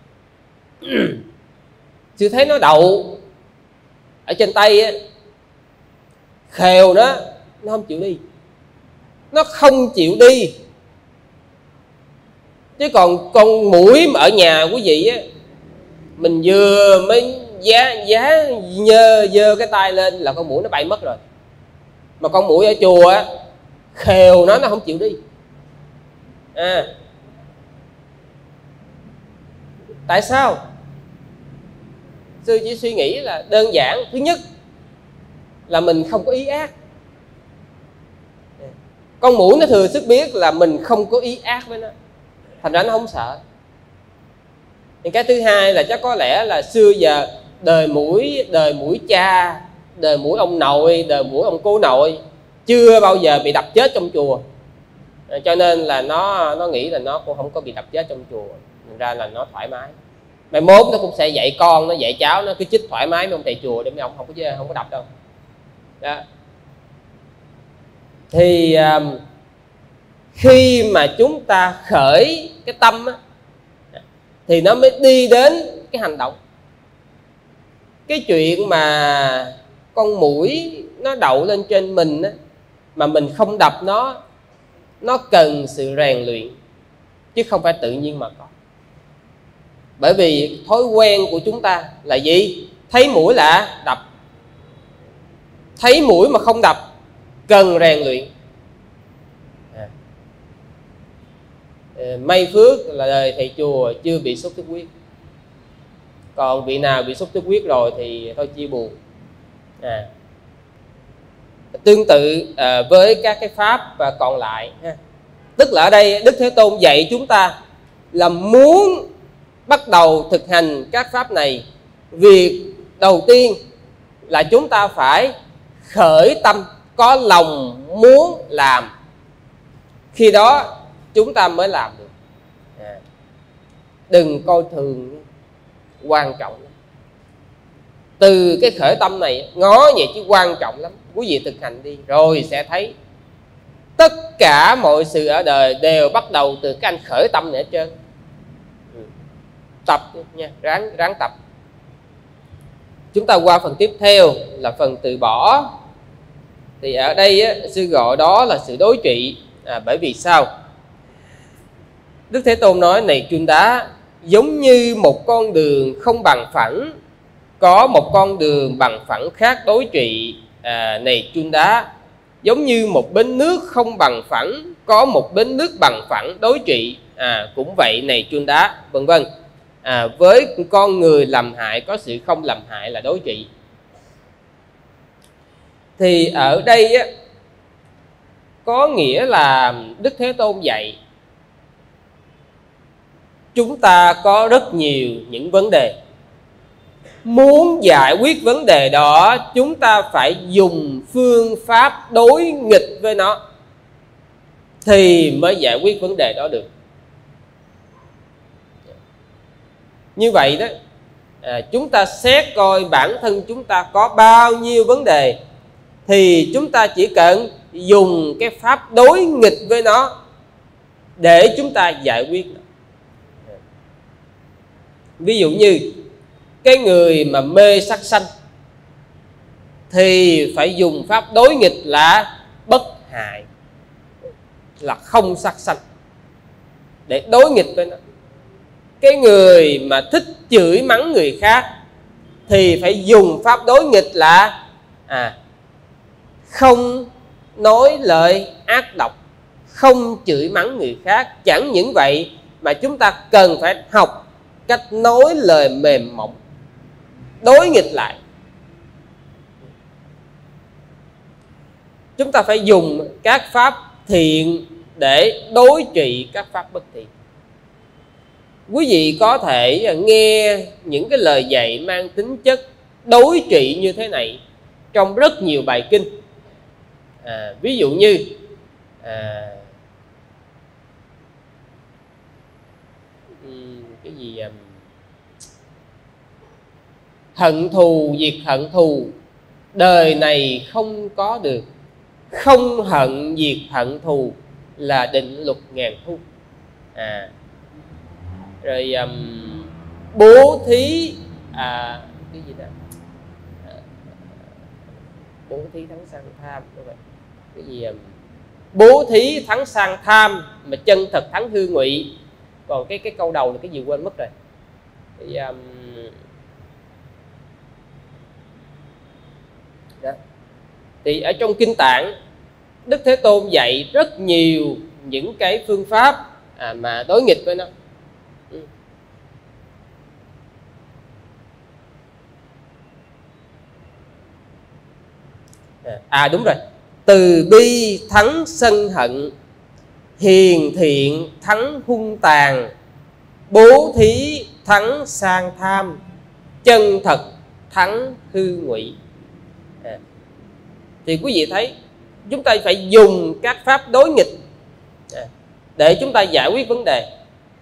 sư thấy nó đậu ở trên tay á, khều nó không chịu đi, nó không chịu đi. Chứ còn con muỗi ở nhà quý vị á, mình vừa mới giơ cái tay lên là con muỗi nó bay mất rồi. Mà con muỗi ở chùa á, khều nó không chịu đi. Tại sao? Sư chỉ suy nghĩ là đơn giản. Thứ nhất là mình không có ý ác. Con muỗi nó thừa sức biết là mình không có ý ác với nó, thành ra nó không sợ. Cái thứ hai là chắc có lẽ là xưa giờ đời muỗi cha, đời muỗi ông nội, đời muỗi ông cô nội chưa bao giờ bị đập chết trong chùa, cho nên là nó nghĩ là nó cũng không có bị đập chết trong chùa, thành ra là nó thoải mái. Mai mốt nó cũng sẽ dạy con, nó dạy cháu, nó cứ chích thoải mái mấy ông thầy chùa để mấy ông không có đập đâu. Đó. Thì khi mà chúng ta khởi cái tâm á, thì nó mới đi đến cái hành động. Cái chuyện mà con muỗi nó đậu lên trên mình á, mà mình không đập nó cần sự rèn luyện, chứ không phải tự nhiên mà có. Bởi vì thói quen của chúng ta là gì? Thấy muỗi là đập, thấy muỗi mà không đập cần rèn luyện. May phước là đời thầy chùa chưa bị sốt xuất huyết, còn vị nào bị sốt xuất huyết rồi thì thôi chia buồn. Tương tự với các cái pháp còn lại, tức là ở đây Đức Thế Tôn dạy chúng ta là muốn bắt đầu thực hành các pháp này, việc đầu tiên là chúng ta phải khởi tâm, có lòng muốn làm, khi đó chúng ta mới làm được. Đừng coi thường, quan trọng lắm. Từ cái khởi tâm này ngó vậy chứ quan trọng lắm. Quý vị thực hành đi rồi sẽ thấy tất cả mọi sự ở đời đều bắt đầu từ cái anh khởi tâm này hết trơn. Tập nha, ráng tập. Chúng ta qua phần tiếp theo là phần từ bỏ. Thì ở đây á, sư gọi đó là sự đối trị. Bởi vì sao? Đức Thế Tôn nói: này Chun Đá, giống như một con đường không bằng phẳng, có một con đường bằng phẳng khác đối trị. Này Chun Đá, giống như một bến nước không bằng phẳng, có một bến nước bằng phẳng đối trị. Cũng vậy này Chun Đá, vân vân. Với con người làm hại có sự không làm hại là đối trị. Thì ở đây á, có nghĩa là Đức Thế Tôn dạy chúng ta có rất nhiều những vấn đề. Muốn giải quyết vấn đề đó, chúng ta phải dùng phương pháp đối nghịch với nó thì mới giải quyết vấn đề đó được. Như vậy đó, chúng ta xét coi bản thân chúng ta có bao nhiêu vấn đề, thì chúng ta chỉ cần dùng cái pháp đối nghịch với nó để chúng ta giải quyết. Ví dụ như cái người mà mê sát sanh thì phải dùng pháp đối nghịch là bất hại, là không sát sanh. để đối nghịch với nó. Cái người mà thích chửi mắng người khác thì phải dùng pháp đối nghịch là không nói lời ác độc, không chửi mắng người khác. Chẳng những vậy mà chúng ta cần phải học cách nói lời mềm mỏng, đối nghịch lại. Chúng ta phải dùng các pháp thiện để đối trị các pháp bất thiện. Quý vị có thể nghe những cái lời dạy mang tính chất đối trị như thế này trong rất nhiều bài kinh. Ví dụ như cái gì hận thù diệt hận thù, đời này không có được, không hận diệt hận thù là định luật ngàn thu. Rồi bố thí cái gì đó, bố thí thắng sang tham, cái gì bố thí thắng sang tham mà chân thật thắng hư ngụy. Còn cái câu đầu là cái gì quên mất rồi. Thì ở trong Kinh Tạng, Đức Thế Tôn dạy rất nhiều những cái phương pháp mà đối nghịch với nó. Đúng rồi, từ bi thắng sân hận, hiền thiện thắng hung tàn, bố thí thắng sang tham, chân thật thắng hư ngụy. Thì quý vị thấy chúng ta phải dùng các pháp đối nghịch để chúng ta giải quyết vấn đề.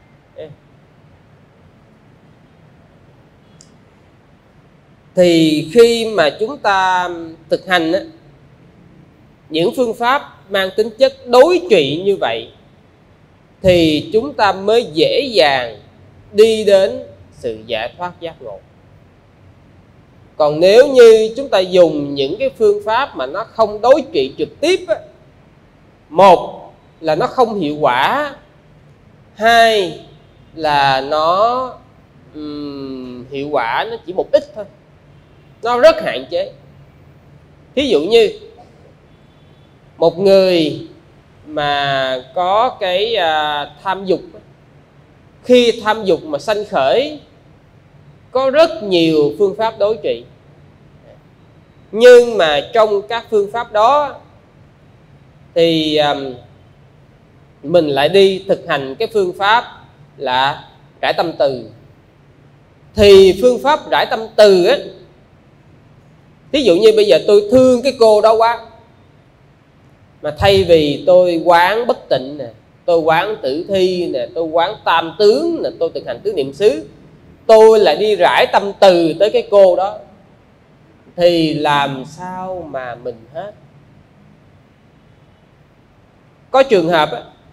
Thì khi mà chúng ta thực hành những phương pháp mang tính chất đối trị như vậy thì chúng ta mới dễ dàng đi đến sự giải thoát giác ngộ. Còn nếu như chúng ta dùng những cái phương pháp mà nó không đối trị trực tiếp, một là nó không hiệu quả, hai là nó hiệu quả nó chỉ một ít thôi, nó rất hạn chế. Thí dụ như một người mà có cái tham dục, khi tham dục mà sanh khởi có rất nhiều phương pháp đối trị, nhưng mà trong các phương pháp đó thì mình lại đi thực hành cái phương pháp là rải tâm từ. Thì phương pháp rải tâm từ á, ví dụ như bây giờ tôi thương cái cô đó quá, mà thay vì tôi quán bất tịnh nè, tôi quán tử thi nè, tôi quán tam tướng nè, tôi thực hành tứ niệm xứ, tôi lại đi rải tâm từ tới cái cô đó, thì làm sao mà mình hết. Có trường hợp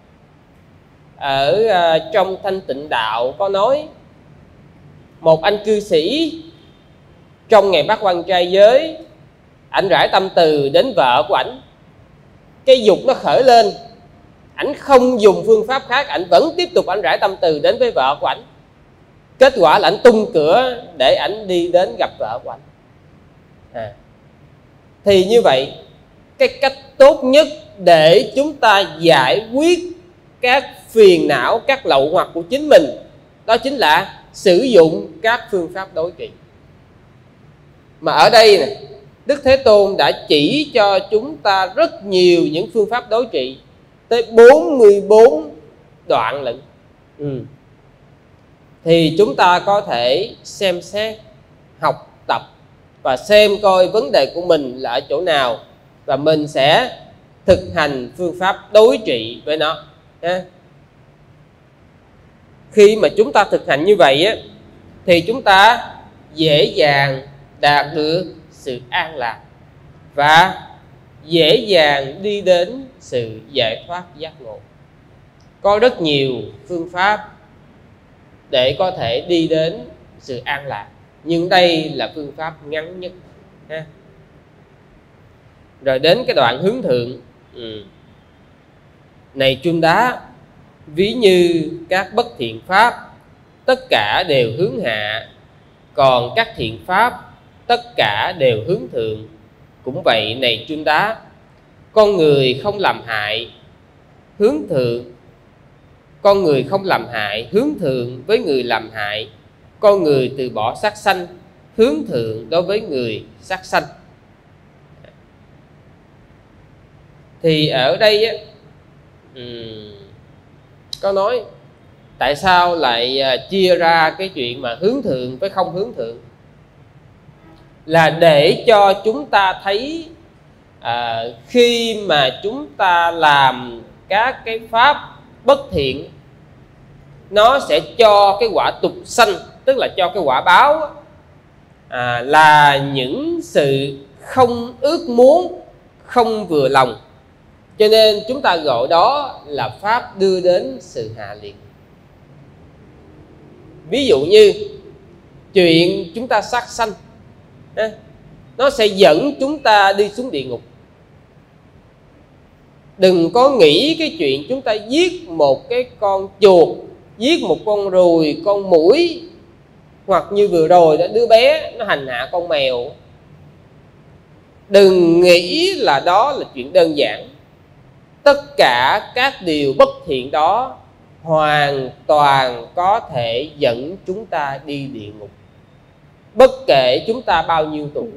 ở trong Thanh Tịnh Đạo có nói một anh cư sĩ trong ngày bát quan trai giới, ảnh rải tâm từ đến vợ của ảnh, cái dục nó khởi lên, ảnh không dùng phương pháp khác, ảnh vẫn tiếp tục ảnh rải tâm từ đến với vợ của ảnh. Kết quả là ảnh tung cửa để ảnh đi đến gặp vợ của ảnh. Thì như vậy, cái cách tốt nhất để chúng ta giải quyết các phiền não, các lậu hoặc của chính mình, đó chính là sử dụng các phương pháp đối trị. Mà ở đây nè, Đức Thế Tôn đã chỉ cho chúng ta rất nhiều những phương pháp đối trị, tới 44 đoạn lận. Thì chúng ta có thể xem xét, học tập và xem coi vấn đề của mình là ở chỗ nào, và mình sẽ thực hành phương pháp đối trị với nó. Khi mà chúng ta thực hành như vậy á, thì chúng ta dễ dàng đạt được sự an lạc và dễ dàng đi đến sự giải thoát giác ngộ. Có rất nhiều phương pháp để có thể đi đến sự an lạc, nhưng đây là phương pháp ngắn nhất. Rồi đến cái đoạn hướng thượng. Này Chun Đá, ví như các bất thiện pháp tất cả đều hướng hạ, còn các thiện pháp tất cả đều hướng thượng. Cũng vậy này Chun Đá, con người không làm hại hướng thượng, con người không làm hại hướng thượng với người làm hại, con người từ bỏ sát sanh hướng thượng đối với người sát sanh. Thì ở đây á, có nói tại sao lại chia ra cái chuyện mà hướng thượng với không hướng thượng, là để cho chúng ta thấy khi mà chúng ta làm các cái pháp bất thiện, nó sẽ cho cái quả tục sanh, tức là cho cái quả báo là những sự không ước muốn, không vừa lòng. Cho nên chúng ta gọi đó là pháp đưa đến sự hạ liệt. Ví dụ như chuyện chúng ta sát sanh, nó sẽ dẫn chúng ta đi xuống địa ngục. Đừng có nghĩ cái chuyện chúng ta giết một cái con chuột, giết một con ruồi, con muỗi, hoặc như vừa rồi đó, đứa bé nó hành hạ con mèo. Đừng nghĩ là đó là chuyện đơn giản. Tất cả các điều bất thiện đó hoàn toàn có thể dẫn chúng ta đi địa ngục, bất kể chúng ta bao nhiêu tuổi.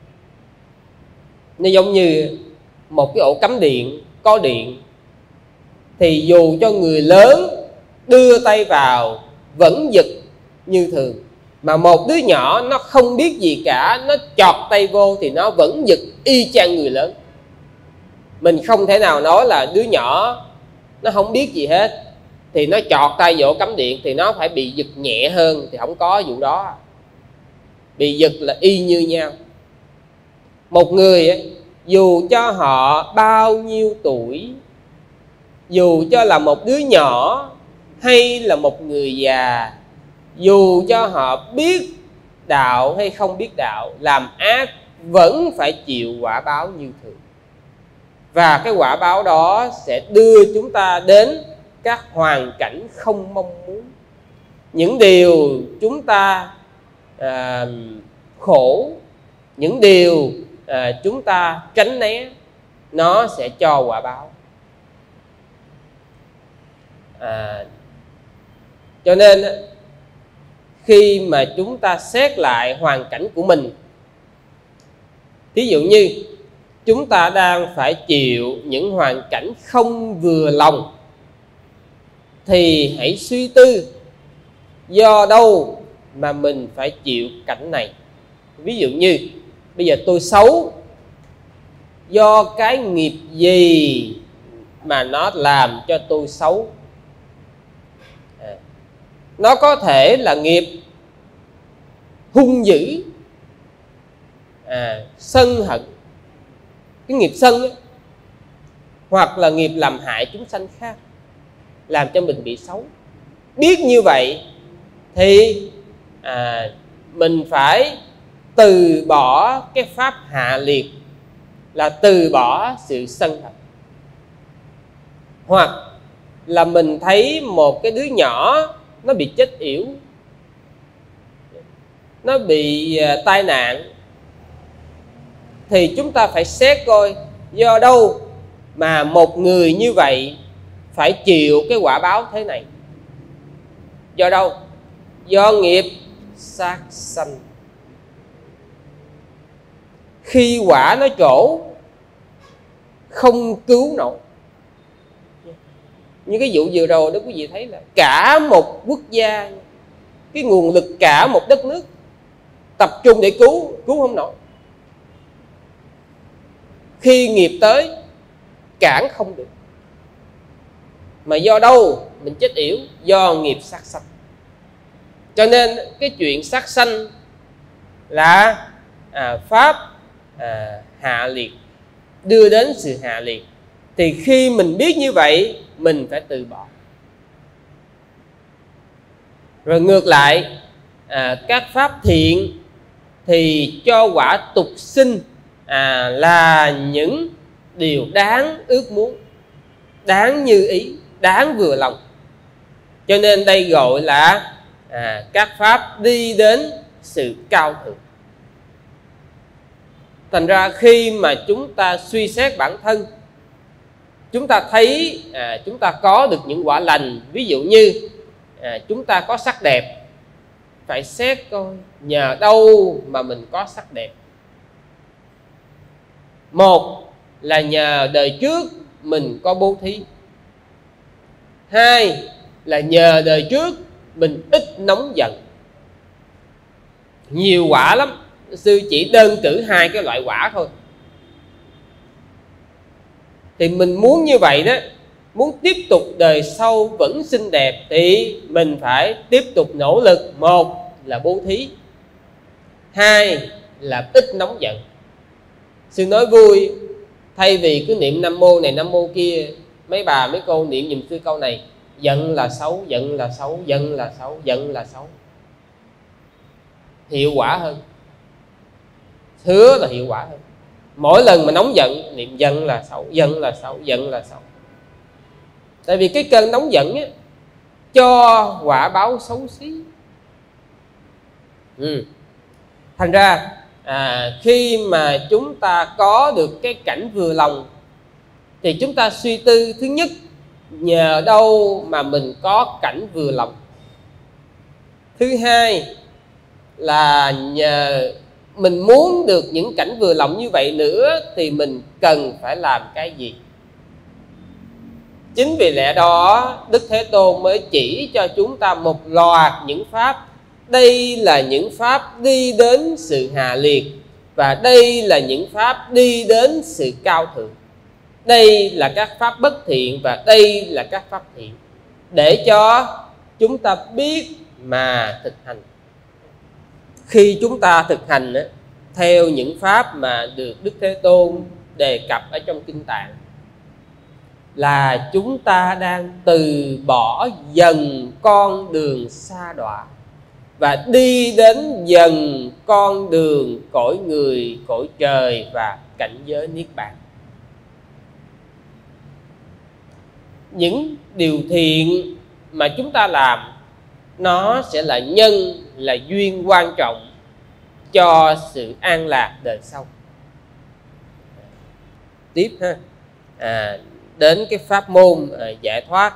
Nó giống như một cái ổ cắm điện, có điện, thì dù cho người lớn đưa tay vào vẫn giật như thường, mà một đứa nhỏ nó không biết gì cả, nó chọt tay vô thì nó vẫn giật y chang người lớn. Mình không thể nào nói là đứa nhỏ nó không biết gì hết thì nó chọt tay vô cắm điện thì nó phải bị giật nhẹ hơn, thì không có vụ đó. Bị giật là y như nhau. Một người ấy, dù cho họ bao nhiêu tuổi, dù cho là một đứa nhỏ hay là một người già, dù cho họ biết đạo hay không biết đạo, làm ác vẫn phải chịu quả báo như thường. Và cái quả báo đó sẽ đưa chúng ta đến các hoàn cảnh không mong muốn. Những điều chúng ta khổ, những điều chúng ta tránh né, nó sẽ cho quả báo. Cho nên khi mà chúng ta xét lại hoàn cảnh của mình, thí dụ như chúng ta đang phải chịu những hoàn cảnh không vừa lòng, thì hãy suy tư do đâu mà mình phải chịu cảnh này. Ví dụ như bây giờ tôi xấu, do cái nghiệp gì mà nó làm cho tôi xấu? Nó có thể là nghiệp hung dữ, sân hận, cái nghiệp sân ấy, hoặc là nghiệp làm hại chúng sanh khác, làm cho mình bị xấu. Biết như vậy thì mình phải từ bỏ cái pháp hạ liệt, là từ bỏ sự sân hận. Hoặc là mình thấy một cái đứa nhỏ nó bị chết yểu, nó bị tai nạn, thì chúng ta phải xét coi do đâu mà một người như vậy phải chịu cái quả báo thế này. Do đâu? Do nghiệp sát sanh. Khi quả nó trổ không cứu nổi. Như cái vụ vừa rồi đó, quý vị thấy là cả một quốc gia, cái nguồn lực cả một đất nước tập trung để cứu không nổi. Khi nghiệp tới cản không được. Mà do đâu mình chết yểu? Do nghiệp sát sanh. Cho nên cái chuyện sát sanh là pháp hạ liệt, đưa đến sự hạ liệt. Thì khi mình biết như vậy, mình phải từ bỏ. Rồi ngược lại, các pháp thiện thì cho quả tục sinh là những điều đáng ước muốn, đáng như ý, đáng vừa lòng. Cho nên đây gọi là các pháp đi đến sự cao thượng. Thành ra khi mà chúng ta suy xét bản thân, chúng ta thấy chúng ta có được những quả lành. Ví dụ như chúng ta có sắc đẹp, phải xét coi nhờ đâu mà mình có sắc đẹp. Một là nhờ đời trước mình có bố thí. Hai là nhờ đời trước mình ít nóng giận. Nhiều quả lắm, sư chỉ đơn cử 2 cái loại quả thôi. Thì mình muốn như vậy đó, muốn tiếp tục đời sau vẫn xinh đẹp thì mình phải tiếp tục nỗ lực. Một là bố thí, hai là ít nóng giận. Sư nói vui, thay vì cứ niệm Nam Mô này Nam Mô kia, mấy bà mấy cô niệm giùm sư câu này: giận là xấu, giận là xấu, giận là xấu, giận là xấu. Hiệu quả hơn, hứa là hiệu quả hơn. Mỗi lần mà nóng giận niệm giận là xấu, giận là xấu, giận là xấu. Tại vì cái cơn nóng giận á, cho quả báo xấu xí. Thành ra khi mà chúng ta có được cái cảnh vừa lòng thì chúng ta suy tư, thứ nhất, nhờ đâu mà mình có cảnh vừa lòng. Thứ hai là nhờ mình muốn được những cảnh vừa lòng như vậy nữa thì mình cần phải làm cái gì. Chính vì lẽ đó Đức Thế Tôn mới chỉ cho chúng ta một loạt những pháp. Đây là những pháp đi đến sự hạ liệt, và đây là những pháp đi đến sự cao thượng. Đây là các pháp bất thiện và đây là các pháp thiện, để cho chúng ta biết mà thực hành. Khi chúng ta thực hành theo những pháp mà được Đức Thế Tôn đề cập ở trong Kinh Tạng, là chúng ta đang từ bỏ dần con đường sa đọa và đi đến dần con đường cõi người, cõi trời và cảnh giới Niết Bàn. Những điều thiện mà chúng ta làm, nó sẽ là nhân, là duyên quan trọng cho sự an lạc đời sau. Tiếp đến cái pháp môn giải thoát.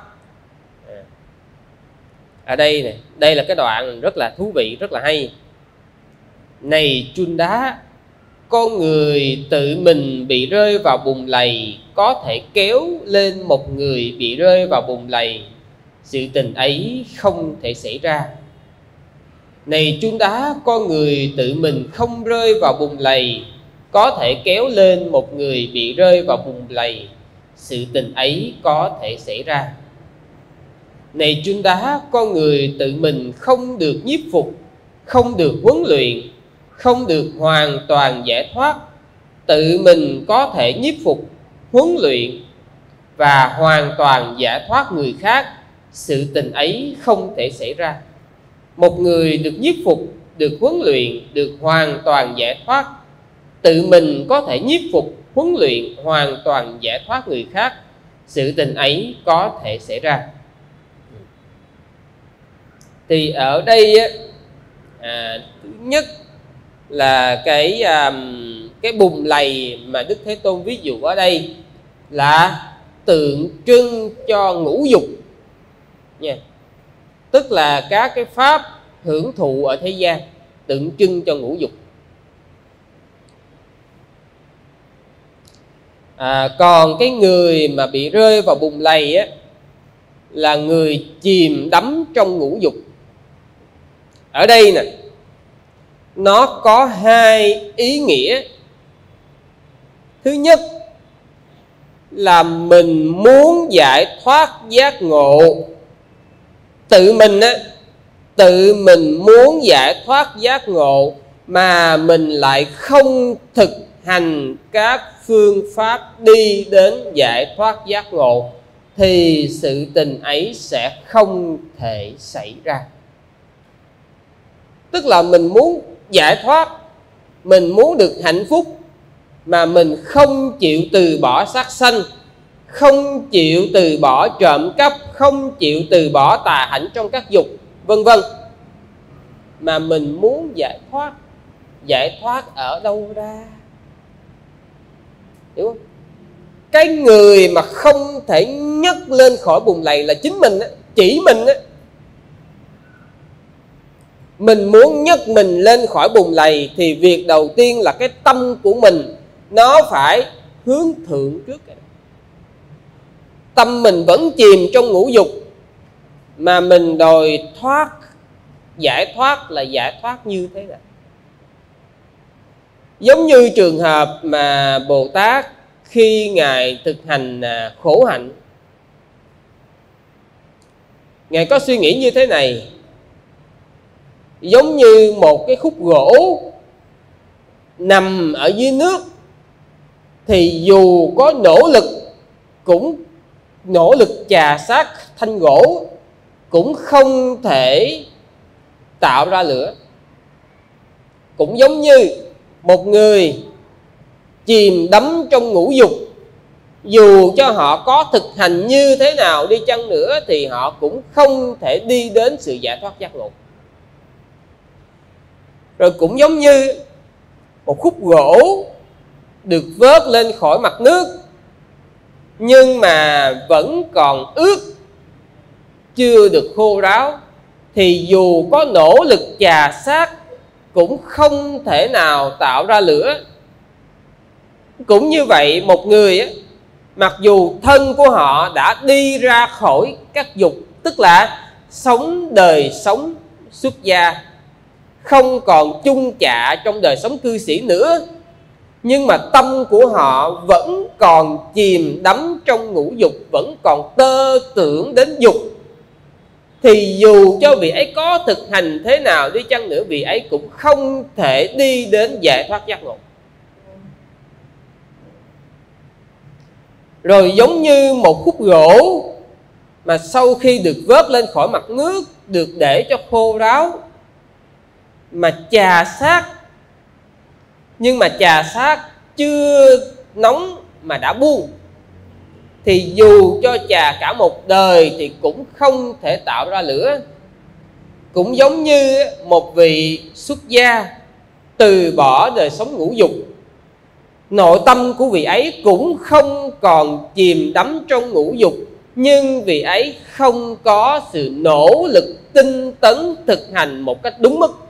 Ở đây này, đây là cái đoạn rất là thú vị, rất là hay. Này Chunda, con người tự mình bị rơi vào bùn lầy có thể kéo lên một người bị rơi vào bùn lầy. Sự tình ấy không thể xảy ra. Này Chunda, con người tự mình không rơi vào bùn lầy có thể kéo lên một người bị rơi vào bùn lầy. Sự tình ấy có thể xảy ra. Này Chunda, con người tự mình không được nhiếp phục, không được huấn luyện, không được hoàn toàn giải thoát. Tự mình có thể nhiếp phục, huấn luyện và hoàn toàn giải thoát người khác. Sự tình ấy không thể xảy ra. Một người được nhiếp phục, được huấn luyện, được hoàn toàn giải thoát, tự mình có thể nhiếp phục, huấn luyện, hoàn toàn giải thoát người khác. Sự tình ấy có thể xảy ra. Thì ở đây thứ nhất là cái bùn lầy mà Đức Thế Tôn ví dụ ở đây là tượng trưng cho ngũ dục nha. Tức là các cái pháp hưởng thụ ở thế gian, tượng trưng cho ngũ dục. Còn cái người mà bị rơi vào bùn lầy là người chìm đắm trong ngũ dục. Ở đây nè, nó có 2 ý nghĩa. Thứ nhất là mình muốn giải thoát giác ngộ. Tự mình muốn giải thoát giác ngộ mà mình lại không thực hành các phương pháp đi đến giải thoát giác ngộ, thì sự tình ấy sẽ không thể xảy ra. Tức là mình muốn giải thoát, mình muốn được hạnh phúc, mà mình không chịu từ bỏ sát sanh, không chịu từ bỏ trộm cắp, không chịu từ bỏ tà hạnh trong các dục, vân vân, mà mình muốn giải thoát. Giải thoát ở đâu ra? Hiểu không? Cái người mà không thể nhấc lên khỏi bùn lầy là chính mình á, chỉ mình á. Mình muốn nhấc mình lên khỏi bùn lầy thì việc đầu tiên là cái tâm của mình nó phải hướng thượng trước. Tâm mình vẫn chìm trong ngũ dục mà mình đòi thoát, giải thoát là giải thoát như thế nào? Giống như trường hợp mà Bồ Tát khi Ngài thực hành khổ hạnh, Ngài có suy nghĩ như thế này: giống như một cái khúc gỗ nằm ở dưới nước thì dù có nỗ lực chà sát thanh gỗ cũng không thể tạo ra lửa. Cũng giống như một người chìm đắm trong ngũ dục, dù cho họ có thực hành như thế nào đi chăng nữa thì họ cũng không thể đi đến sự giải thoát giác ngộ. Rồi cũng giống như một khúc gỗ được vớt lên khỏi mặt nước nhưng mà vẫn còn ướt, chưa được khô ráo, thì dù có nỗ lực chà sát cũng không thể nào tạo ra lửa. Cũng như vậy, một người á, mặc dù thân của họ đã đi ra khỏi các dục, tức là sống đời sống xuất gia, không còn chung chạ trong đời sống cư sĩ nữa, nhưng mà tâm của họ vẫn còn chìm đắm trong ngũ dục, vẫn còn tơ tưởng đến dục, thì dù cho vị ấy có thực hành thế nào đi chăng nữa, vị ấy cũng không thể đi đến giải thoát giác ngộ. Rồi giống như một khúc gỗ mà sau khi được vớt lên khỏi mặt nước, được để cho khô ráo, mà chà sát, nhưng mà chà sát chưa nóng mà đã buông, thì dù cho chà cả một đời thì cũng không thể tạo ra lửa. Cũng giống như một vị xuất gia từ bỏ đời sống ngũ dục, nội tâm của vị ấy cũng không còn chìm đắm trong ngũ dục, nhưng vị ấy không có sự nỗ lực tinh tấn thực hành một cách đúng mức,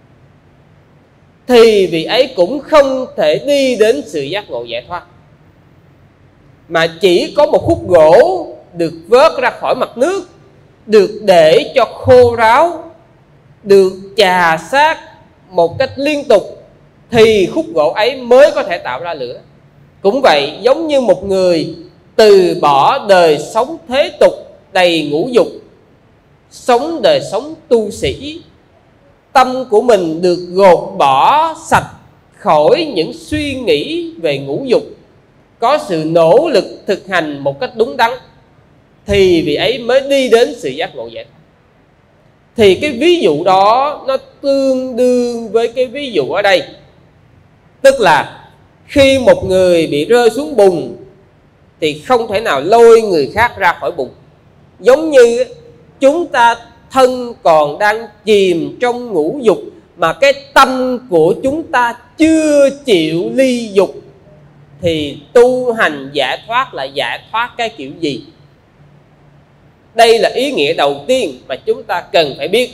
thì vị ấy cũng không thể đi đến sự giác ngộ giải thoát. Mà chỉ có một khúc gỗ được vớt ra khỏi mặt nước, được để cho khô ráo, được chà sát một cách liên tục, thì khúc gỗ ấy mới có thể tạo ra lửa. Cũng vậy, giống như một người từ bỏ đời sống thế tục đầy ngũ dục, sống đời sống tu sĩ, tâm của mình được gột bỏ sạch khỏi những suy nghĩ về ngũ dục, có sự nỗ lực thực hành một cách đúng đắn, thì vị ấy mới đi đến sự giác ngộ giải thoát. Thì cái ví dụ đó nó tương đương với cái ví dụ ở đây. Tức là khi một người bị rơi xuống bùn thì không thể nào lôi người khác ra khỏi bùn. Giống như chúng ta thân còn đang chìm trong ngũ dục, mà cái tâm của chúng ta chưa chịu ly dục, thì tu hành giải thoát là giải thoát cái kiểu gì? Đây là ý nghĩa đầu tiên mà chúng ta cần phải biết.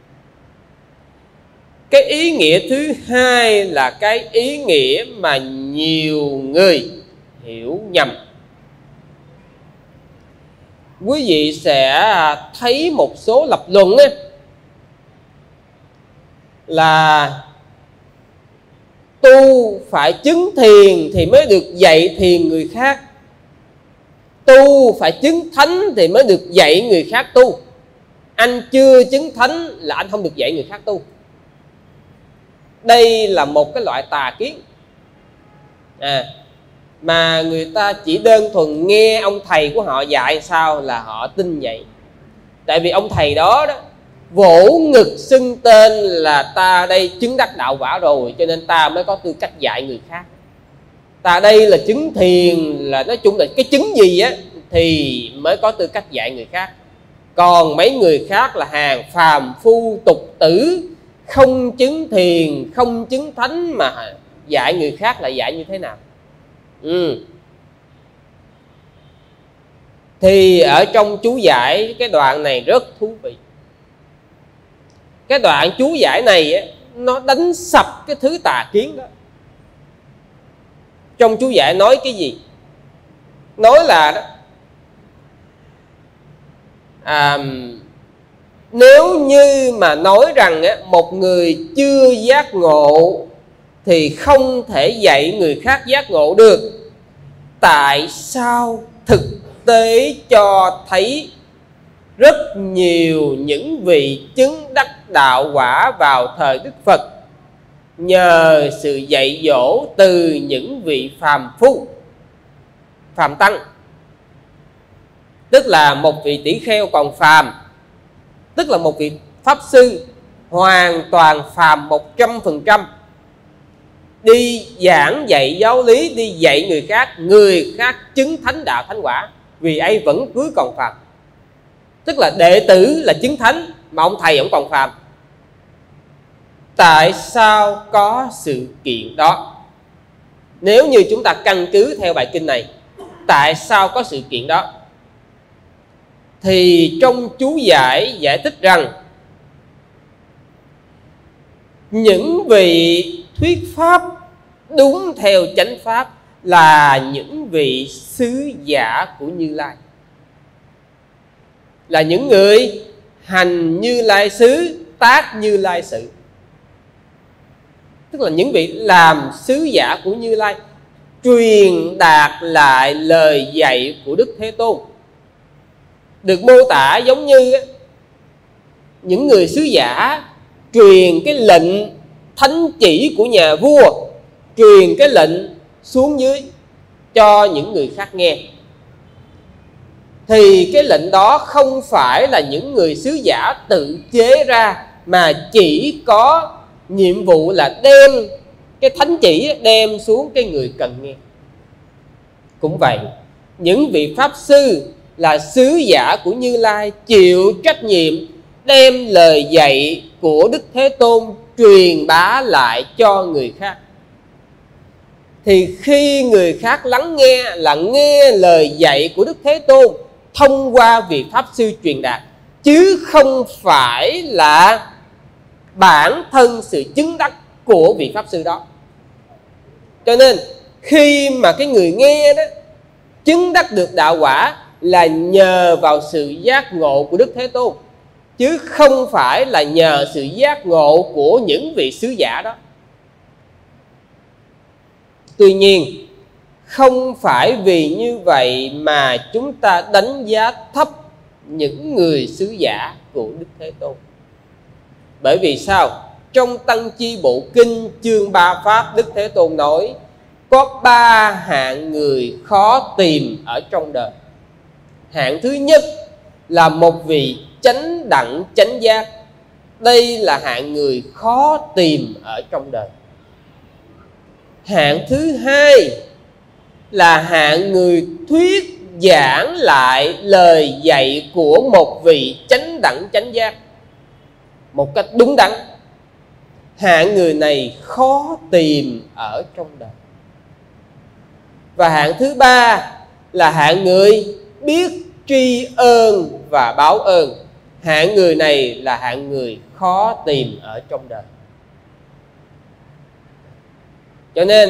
Cái ý nghĩa thứ hai là cái ý nghĩa mà nhiều người hiểu nhầm. Quý vị sẽ thấy một số lập luận ấy, là tu phải chứng thiền thì mới được dạy thiền người khác, tu phải chứng thánh thì mới được dạy người khác tu. Anh chưa chứng thánh là anh không được dạy người khác tu. Đây là một cái loại tà kiến mà người ta chỉ đơn thuần nghe ông thầy của họ dạy sao là họ tin vậy. Tại vì ông thầy đó vỗ ngực xưng tên là ta đây chứng đắc đạo quả rồi, cho nên ta mới có tư cách dạy người khác. Ta đây là chứng thiền, là nói chung là cái chứng gì á thì mới có tư cách dạy người khác. Còn mấy người khác là hàng phàm phu tục tử, không chứng thiền, không chứng thánh, mà dạy người khác là dạy như thế nào? Thì ở trong chú giải cái đoạn này rất thú vị. Cái đoạn chú giải này nó đánh sập cái thứ tà kiến đó. Trong chú giải nói cái gì? Nói là nếu như mà nói rằng một người chưa giác ngộ thì không thể dạy người khác giác ngộ được. Tại sao thực tế cho thấy rất nhiều những vị chứng đắc đạo quả vào thời Đức Phật nhờ sự dạy dỗ từ những vị phàm phu, phàm tăng, tức là một vị tỷ kheo còn phàm, tức là một vị pháp sư hoàn toàn phàm 100%, đi giảng dạy giáo lý, đi dạy người khác chứng thánh đạo thánh quả, vì ấy vẫn cứ còn phàm. Tức là đệ tử là chứng thánh mà ông thầy ông còn phàm. Tại sao có sự kiện đó? Nếu như chúng ta căn cứ theo bài kinh này, tại sao có sự kiện đó? Thì trong chú giải giải thích rằng những vị thuyết pháp đúng theo chánh pháp là những vị sứ giả của Như Lai, là những người hành Như Lai xứ, tác Như Lai sự, tức là những vị làm sứ giả của Như Lai, truyền đạt lại lời dạy của Đức Thế Tôn. Được mô tả giống như những người sứ giả truyền cái lệnh thánh chỉ của nhà vua, truyền cái lệnh xuống dưới cho những người khác nghe. Thì cái lệnh đó không phải là những người sứ giả tự chế ra, mà chỉ có nhiệm vụ là đem cái thánh chỉ đem xuống cái người cần nghe. Cũng vậy, những vị pháp sư là sứ giả của Như Lai chịu trách nhiệm đem lời dạy của Đức Thế Tôn truyền bá lại cho người khác. Thì khi người khác lắng nghe là nghe lời dạy của Đức Thế Tôn thông qua vị pháp sư truyền đạt, chứ không phải là bản thân sự chứng đắc của vị pháp sư đó. Cho nên khi mà cái người nghe đó chứng đắc được đạo quả là nhờ vào sự giác ngộ của Đức Thế Tôn, chứ không phải là nhờ sự giác ngộ của những vị sứ giả đó. Tuy nhiên, không phải vì như vậy mà chúng ta đánh giá thấp những người sứ giả của Đức Thế Tôn. Bởi vì sao? Trong Tăng Chi Bộ Kinh chương 3 Pháp, Đức Thế Tôn nói có 3 hạng người khó tìm ở trong đời. Hạng thứ nhất là một vị chánh đẳng chánh giác. Đây là hạng người khó tìm ở trong đời. Hạng thứ hai là hạng người thuyết giảng lại lời dạy của một vị chánh đẳng chánh giác một cách đúng đắn. Hạng người này khó tìm ở trong đời. Và hạng thứ ba là hạng người biết tri ân và báo ơn. Hạng người này là hạng người khó tìm ở trong đời. Cho nên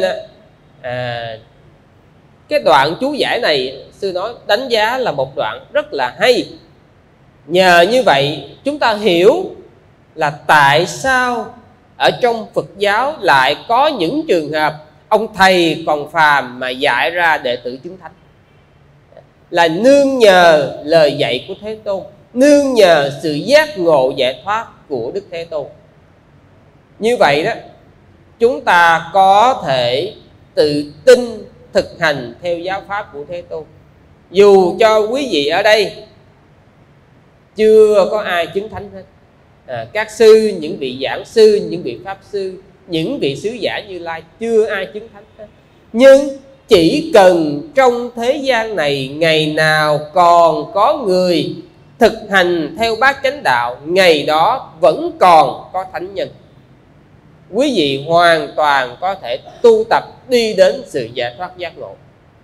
cái đoạn chú giải này sư nói đánh giá là một đoạn rất là hay. Nhờ như vậy chúng ta hiểu là tại sao ở trong Phật giáo lại có những trường hợp ông thầy còn phàm mà dạy ra đệ tử chứng thánh, là nương nhờ lời dạy của Thế Tôn, nương nhờ sự giác ngộ giải thoát của Đức Thế Tôn. Như vậy đó, chúng ta có thể tự tin thực hành theo giáo pháp của Thế Tôn. Dù cho quý vị ở đây chưa có ai chứng thánh hết, các sư, những vị giảng sư, những vị pháp sư, những vị sứ giả Như Lai chưa ai chứng thánh hết. Nhưng chỉ cần trong thế gian này ngày nào còn có người thực hành theo bát chánh đạo, ngày đó vẫn còn có thánh nhân. Quý vị hoàn toàn có thể tu tập đi đến sự giải thoát giác ngộ.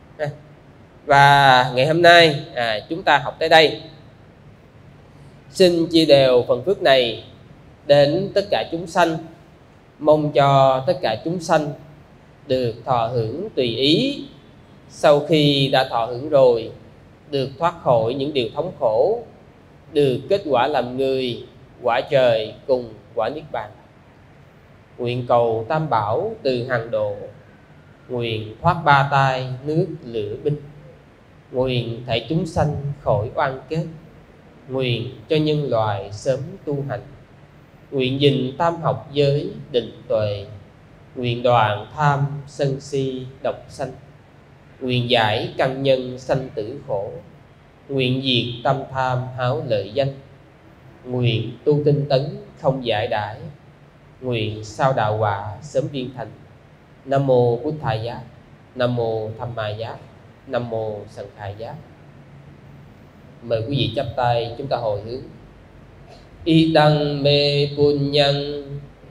Và ngày hôm nay chúng ta học tới đây. Xin chia đều phần phước này đến tất cả chúng sanh, mong cho tất cả chúng sanh được thọ hưởng tùy ý. Sau khi đã thọ hưởng rồi, được thoát khỏi những điều thống khổ, được kết quả làm người, quả trời cùng quả niết bàn. Nguyện cầu Tam Bảo từ hàng độ, nguyện thoát ba tai nước lửa binh, nguyện thảy chúng sanh khỏi oan kết, nguyện cho nhân loại sớm tu hành, nguyện gìn tam học giới định tuệ, nguyện đoạn tham sân si độc sanh, nguyện giải căn nhân sanh tử khổ, nguyện diệt tâm tham háo lợi danh, nguyện tu tinh tấn không giải đãi, nguyện sao đạo quả sớm viên thành. Nam mô Bụt Thầy Giá, Nam mô Tham Ma Giá, Nam mô Sanh Khai Giá. Mời quý vị chắp tay chúng ta hồi hướng. Idang me punyan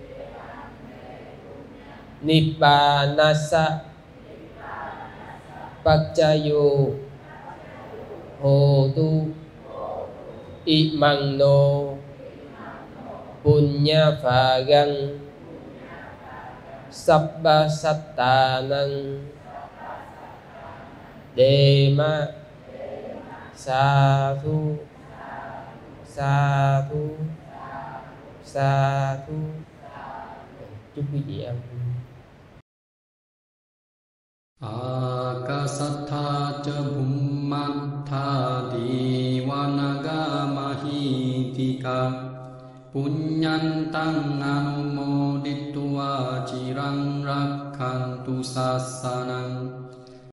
nibbanasa pachayo hotu imang no punya phagang sabba sattanang dema sa thu sa thu sa thu. Chúc quý vị an vui. Akasattha cha bhummattha divanaga mahitika punyantang anumoditva chirang rakhantu sasanang